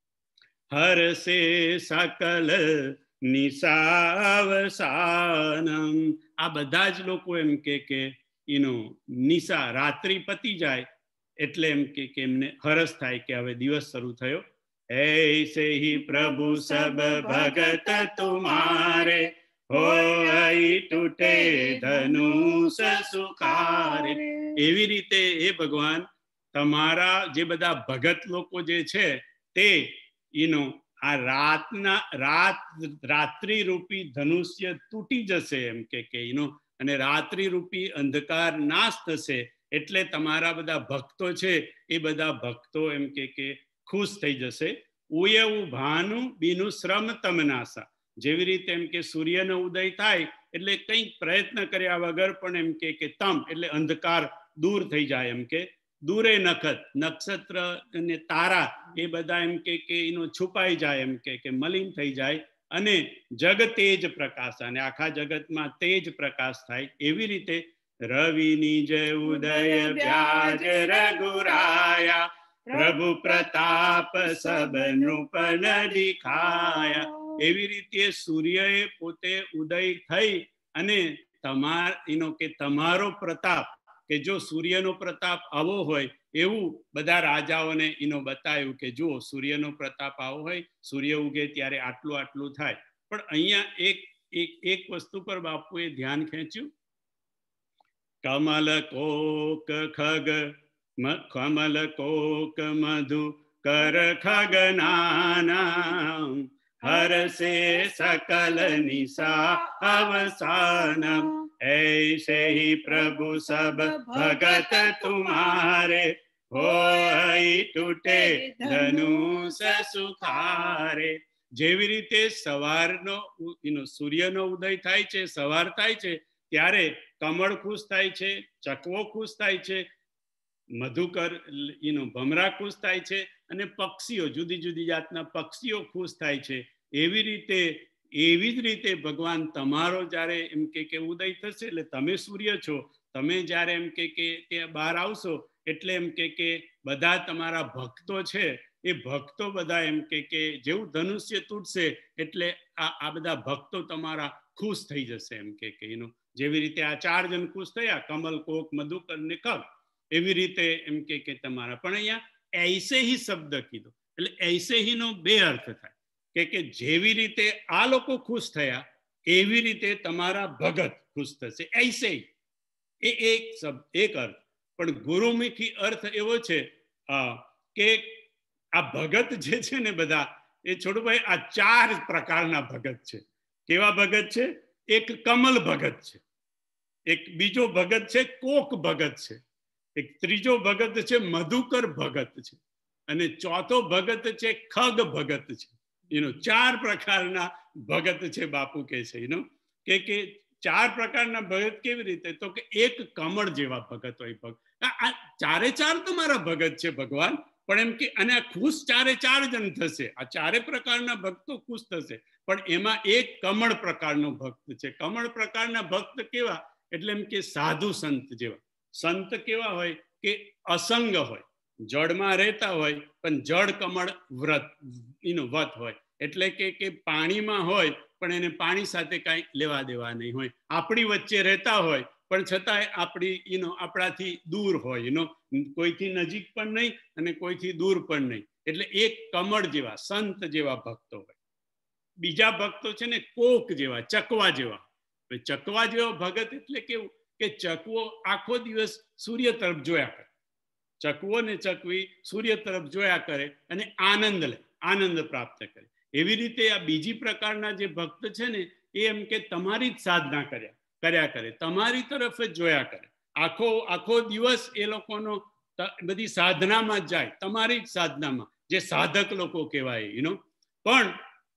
હરસે સકલ નિશાવસાનમ, આ બધા જ લોકો એમ કે કે એનો નિશા રાત્રિ પતી જાય એટલે એમ કે એમને હરસ થાય કે હવે દિવસ શરૂ થયો. ऐसे ही प्रभु सब भगत तुम्हारे, होई टूटे धनुष सुखारे. એવી રીતે એ ભગવાન તમારા જે બધા ભગત લોકો જે છે તે એનો આ રાતના રાત રાત્રિ રૂપી ધનુષ્ય તૂટી જશે એમ કે એનો, અને રાત્રિ રૂપી અંધકાર નાશ થશે એટલે તમારા બધા ભક્તો છે એ બધા ભક્તો એમ કે કે ખુશ થઈ જશે. ઉયવું ભાનું બીનું શ્રમ તમનાસા, જેવી રીતે એમ કે સૂર્યનો ઉદય થાય એટલે કંઈક પ્રયત્ન કર્યા વગર પણ એમ કે કે તમ એટલે અંધકાર દૂર થઈ જાય, એમ કે દૂરે નખત નક્ષત્ર અને તારા એ બધા એમ કે કે એનો છુપાઈ જાય, એમ કે કે મલિન થઈ જાય અને જગ તેજ પ્રકાશ, અને આખા જગતમાં તેજ પ્રકાશ થાય. એવી રીતે રવિની જય ઉદય વ્યાજ રઘુરાયા, પ્રભુ પ્રતાપ સબનું પણ દિખાયા. એવી રીતે સૂર્યએ પોતે ઉદય થઈ અને તમાર એનો કે તમારો પ્રતાપ, કે જો સૂર્યનો પ્રતાપ આવો હોય એવું બધા રાજાઓને એનો બતાવ્યું કે જુઓ સૂર્યનો પ્રતાપ આવો હોય, સૂર્ય ઉગે ત્યારે આટલું આટલું થાય. પણ અહીંયા એક એક એક વસ્તુ પર બાપુએ ધ્યાન ખેંચ્યું. કમલ કોક ખગ કમલ કોક મધુ કર ખગનાના, હરસે સકલ નિશા અવસાનમ, ऐसे ही प्रभु सब भगत तुम्हारे, होई टूटे धनुष सुखारे. જેવી રીતે સવારનો એનો સૂર્યનો ઉદય થાય છે, સવાર થાય છે ત્યારે કમળ ખુશ થાય છે, ચકવો ખુશ થાય છે, મધુકર એનો ભમરા ખુશ થાય છે, અને પક્ષીઓ જુદી જુદી જાતના પક્ષીઓ ખુશ થાય છે. એવી રીતે એવી જ રીતે ભગવાન તમારો જ્યારે એમ કે કે ઉદય થશે એટલે તમે સૂર્ય છો, તમે જ્યારે એમ કે કે ત્યાં બહાર આવશો એટલે એમ કે કે બધા તમારા ભક્તો છે એ ભક્તો બધા એમ કે કે જેવું ધનુષ્ય તૂટશે એટલે આ આ બધા ભક્તો તમારા ખુશ થઈ જશે. એમ કે કે એનું જેવી રીતે આ ચાર જણ ખુશ થયા, કમલ કોક મધુકર ને ખગ, એવી રીતે એમ કે કે તમારા. પણ અહીંયા ऐसे ही શબ્દ કીધો એટલે ऐसे ही નો બે અર્થ થાય કે કે જેવી રીતે આ લોકો ખુશ થયા એવી રીતે તમારા ભગત ખુશ થશે. ऐसे ही એ એક શબ્દ એક અર્થ. પણ ગુરુમુખી અર્થ એવો છે કે આ ભગત જે છે ને બધા એ છોડુભાઈ આ ચાર પ્રકારના ભગત છે. કેવા ભગત છે? એક કમલ ભગત છે, એક બીજો ભગત છે કોક ભગત છે, એક ત્રીજો ભગત છે મધુકર ભગત છે, અને ચોથો ભગત છે ખગ ભગત છે. એનો ચાર પ્રકારના ભગત છે. બાપુ કહે છે એનો કે કે ચાર પ્રકારના ભગત કેવી રીતે? તો કે એક કમળ જેવા ભગત હોય. ભગત આ ચારે ચાર તો મારા ભગત છે ભગવાન, પણ એમ કે અને આ ખુશ ચારે ચાર જણ થશે, આ ચારે પ્રકારના ભક્તો ખુશ થશે, પણ એમાં એક કમળ પ્રકારનો ભક્ત છે. કમળ પ્રકારના ભક્ત કેવા? એટલે એમ કે સાધુ સંત જેવા. સંત કેવા હોય કે અસંગ હોય, જળમાં રહેતા હોય પણ જળ કમળ વ્રત એનો વત હોય, એટલે કે કે પાણીમાં હોય પણ એને પાણી સાથે કાંઈ લેવા દેવા નહીં હોય, આપણી વચ્ચે રહેતા હોય પણ છતાંય આપણી એનો આપણાથી દૂર હોય, એનો કોઈથી નજીક પણ નહીં અને કોઈથી દૂર પણ નહીં. એટલે એક કમળ જેવા સંત જેવા ભક્તો હોય. બીજા ભક્તો છે ને કોક જેવા, ચકવા જેવા. ચકવા જેવા ભગત એટલે કેવું કે ચકવો આખો દિવસ સૂર્ય તરફ જોયા કરે, ચકવો ને ચકવી સૂર્ય તરફ જોયા કરે અને આનંદ લે, આનંદ પ્રાપ્ત કરે. એવી રીતે આ બીજી પ્રકારના જે ભક્ત છે ને એ એમ કે તમારી જ સાધના કર્યા કર્યા કરે, તમારી તરફ જ જોયા કરે, આખો આખો દિવસ એ લોકોનો બધી સાધનામાં જ જાય, તમારી જ સાધનામાં, જે સાધક લોકો કહેવાય એનો. પણ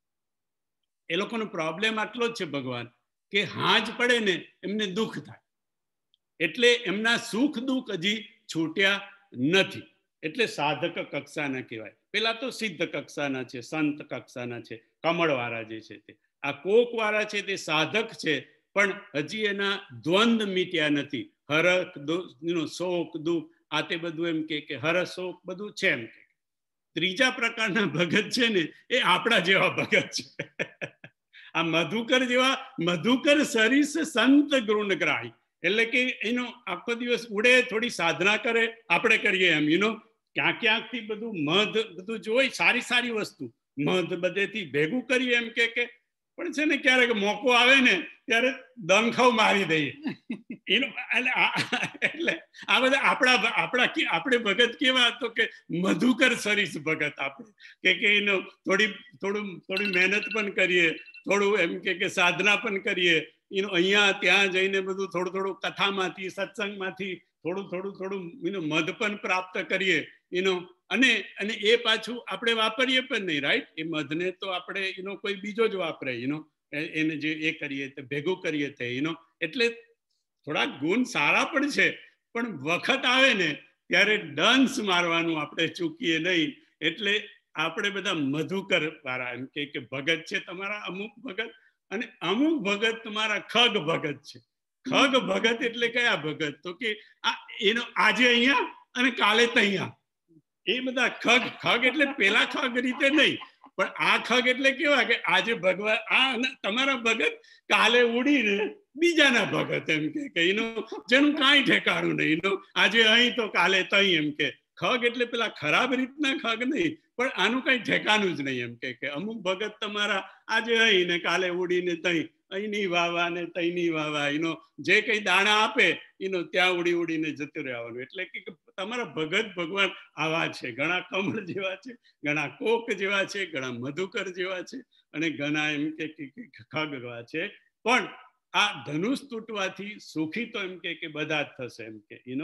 એ લોકોનો પ્રોબ્લેમ આટલો જ છે ભગવાન કે હાજ પડે ને એમને દુઃખ થાય, એટલે એમના સુખ દુઃખ હજી છૂટ્યા નથી, એટલે સાધક કક્ષાના કહેવાય. પેલા તો સિદ્ધ કક્ષાના છે, સંત કક્ષાના છે, કમળવાળા જે છે તે. આ કોક વાળા છે તે સાધક છે, પણ હજી એના દ્વંદ મીટ્યા નથી. હરખ શોક દુઃખ આ તે બધું એમ કે હર શોક બધું છે એમ કે. ત્રીજા પ્રકારના ભગત છે ને એ આપણા જેવા ભગત છે. આ મધુકર જેવા, મધુકર સરીસ સંત ગુણગ્રાહી, એટલે કે એનો આખો દિવસ ઉડે, થોડી સાધના કરે, આપણે કરીએ એમ, યુનો ક્યાંક ક્યાંકથી બધું મધ બધું જોઈ, સારી સારી વસ્તુ મધ બધેથી ભેગું કરીએ એમ કે પણ છે ને ક્યારેક મોકો આવે ને ત્યારે દંખવ મારી દઈએ એનો. એટલે આ બધા આપણા આપણા આપણે ભગત કેવા તો કે મધુકર સરીસ ભગત આપણે કે કે એનો થોડી થોડું થોડી મહેનત પણ કરીએ, થોડું એમ કે સાધના પણ કરીએ, એનો અહીંયા ત્યાં જઈને બધું થોડું થોડું કથામાંથી સત્સંગમાંથી થોડું થોડું થોડું એનો મધ પણ પ્રાપ્ત કરીએ એનો, અને અને એ પાછું આપણે વાપરીએ પણ નહીં, રાઈટ? એ મધને તો આપણે એનો કોઈ બીજો જ વાપરે, એનો એને જે એ કરીએ તો ભેગું કરીએ તે એનો, એટલે થોડાક ગુણ સારા પણ છે, પણ વખત આવે ને ત્યારે ડંસ મારવાનું આપણે ચૂકીએ નહીં. એટલે આપણે બધા મધુકર વાળા એમ કે ભગત છે તમારા અમુક ભગત, અને અમુક ભગત તમારા ખગ ભગત છે. ખગ ભગત એટલે કયા ભગત? તો કે આ એનો આજે અહીંયા અને કાલે તૈયા, એ બધા ખગ. ખગ એટલે પેલા ખગ રીતે નહીં, પણ આ ખગ એટલે કેવા કે આજે ભગવાન આ તમારા ભગત, કાલે ઉડીને બીજાના ભગત, એમ કે એનું જેનું કાંઈ ઠેકાણું નહીં, એનું આજે અહીં તો કાલે તઈ, એમ કે ખગ એટલે પેલા ખરાબ રીતના ખગ નહીં, પણ આનું કઈ ઠેકાણું જ નહીં, એમ કે અમુક ભગત તમારા આજે અહીં ને કાલે ઉડીને તઈ, અહીંની વાવા ને તઈની વાવા, એનો જે કઈ દાણા આપે એનો ત્યાં ઉડી ઉડીને જતું રહેવાનું. એટલે કે તમારા ભગત ભગવાન આવા છે, ઘણા કમળ જેવા છે, ઘણા કોક જેવા છે, ઘણા મધુકર જેવા છે, અને ઘણા એમ કે ખગ જેવા છે. પણ આ ધનુષ તૂટવાથી સુખી તો એમ કે બધા જ થશે, એમ કે એનો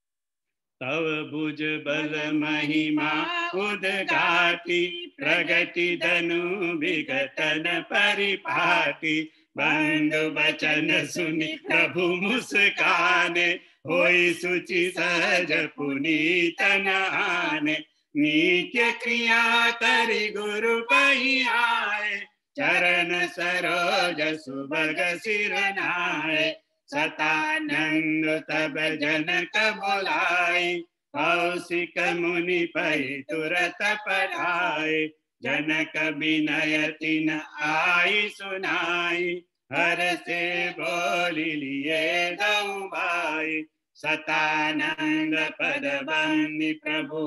તવ ભુજ બલ મહિમા ઉદગાતી, પ્રગતિ ધનુ વિગતન પરિપાટી, બંધુ વચન સુની પ્રભુ મુસ્કાને, હોય સુચિ સહજ પુનીત નહાને, નિત્ય ક્રિયા કરી ગુરુ પહિયાએ, ચરણ સરોજ સુભગ શિરનાય, સતાનંદ તબ જનક બોલાય, કૌશિક મુનિ પહિ તુરત પઢાય, જનક વિનય તિન આઈ સુનાઈ, હર સે બોલી લીએ દઉ ભાઈ, સતાનંદ પદ બંદી પ્રભુ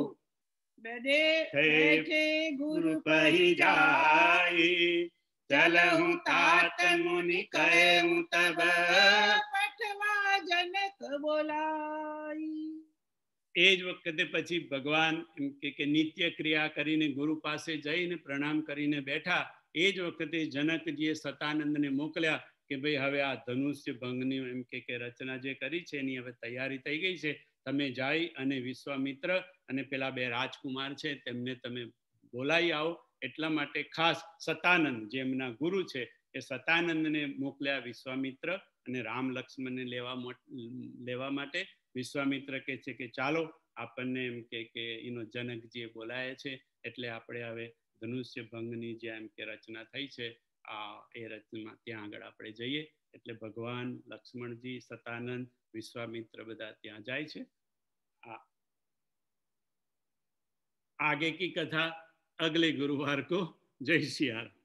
બેઠે ગુરુ પહિ જાય, ચલહું तात મુનિ કહે હું તબ, પઠવા જનક બોલાઈ. એ જ વખતે પછી ભગવાન એમ કે નિત્ય ક્રિયા કરીને ગુરુ પાસે જઈને પ્રણામ કરીને બેઠા. એ જ વખતે જનકજીએ સતાનંદને મોકલ્યા કે ભાઈ હવે આ ધનુષ્ય ભંગની એમ કે રચના જે કરી છે એની હવે તૈયારી થઈ ગઈ છે, તમે જાય અને વિશ્વામિત્ર અને પેલા બે રાજકુમાર છે તેમને તમે બોલાવી આવો. એટલા માટે ખાસ સતાનંદ જે એમના ગુરુ છે એ સતાનંદને મોકલ્યા વિશ્વામિત્ર અને રામ લક્ષ્મણને લેવા લેવા માટે. વિશ્વામિત્ર કહે છે કે ચાલો આપણને એમ કે એનો જનકજીએ બોલાય છે, એટલે આપણે હવે ધનુષ્ય ભંગની જે એમ કે રચના થઈ છે આ એ રચના ત્યાં આગળ આપણે જઈએ. એટલે ભગવાન લક્ષ્મણજી, સતાનંદ, વિશ્વામિત્ર બધા ત્યાં જાય છે. આ आगे की कथा अगले गुरुवार को। जय सिया राम।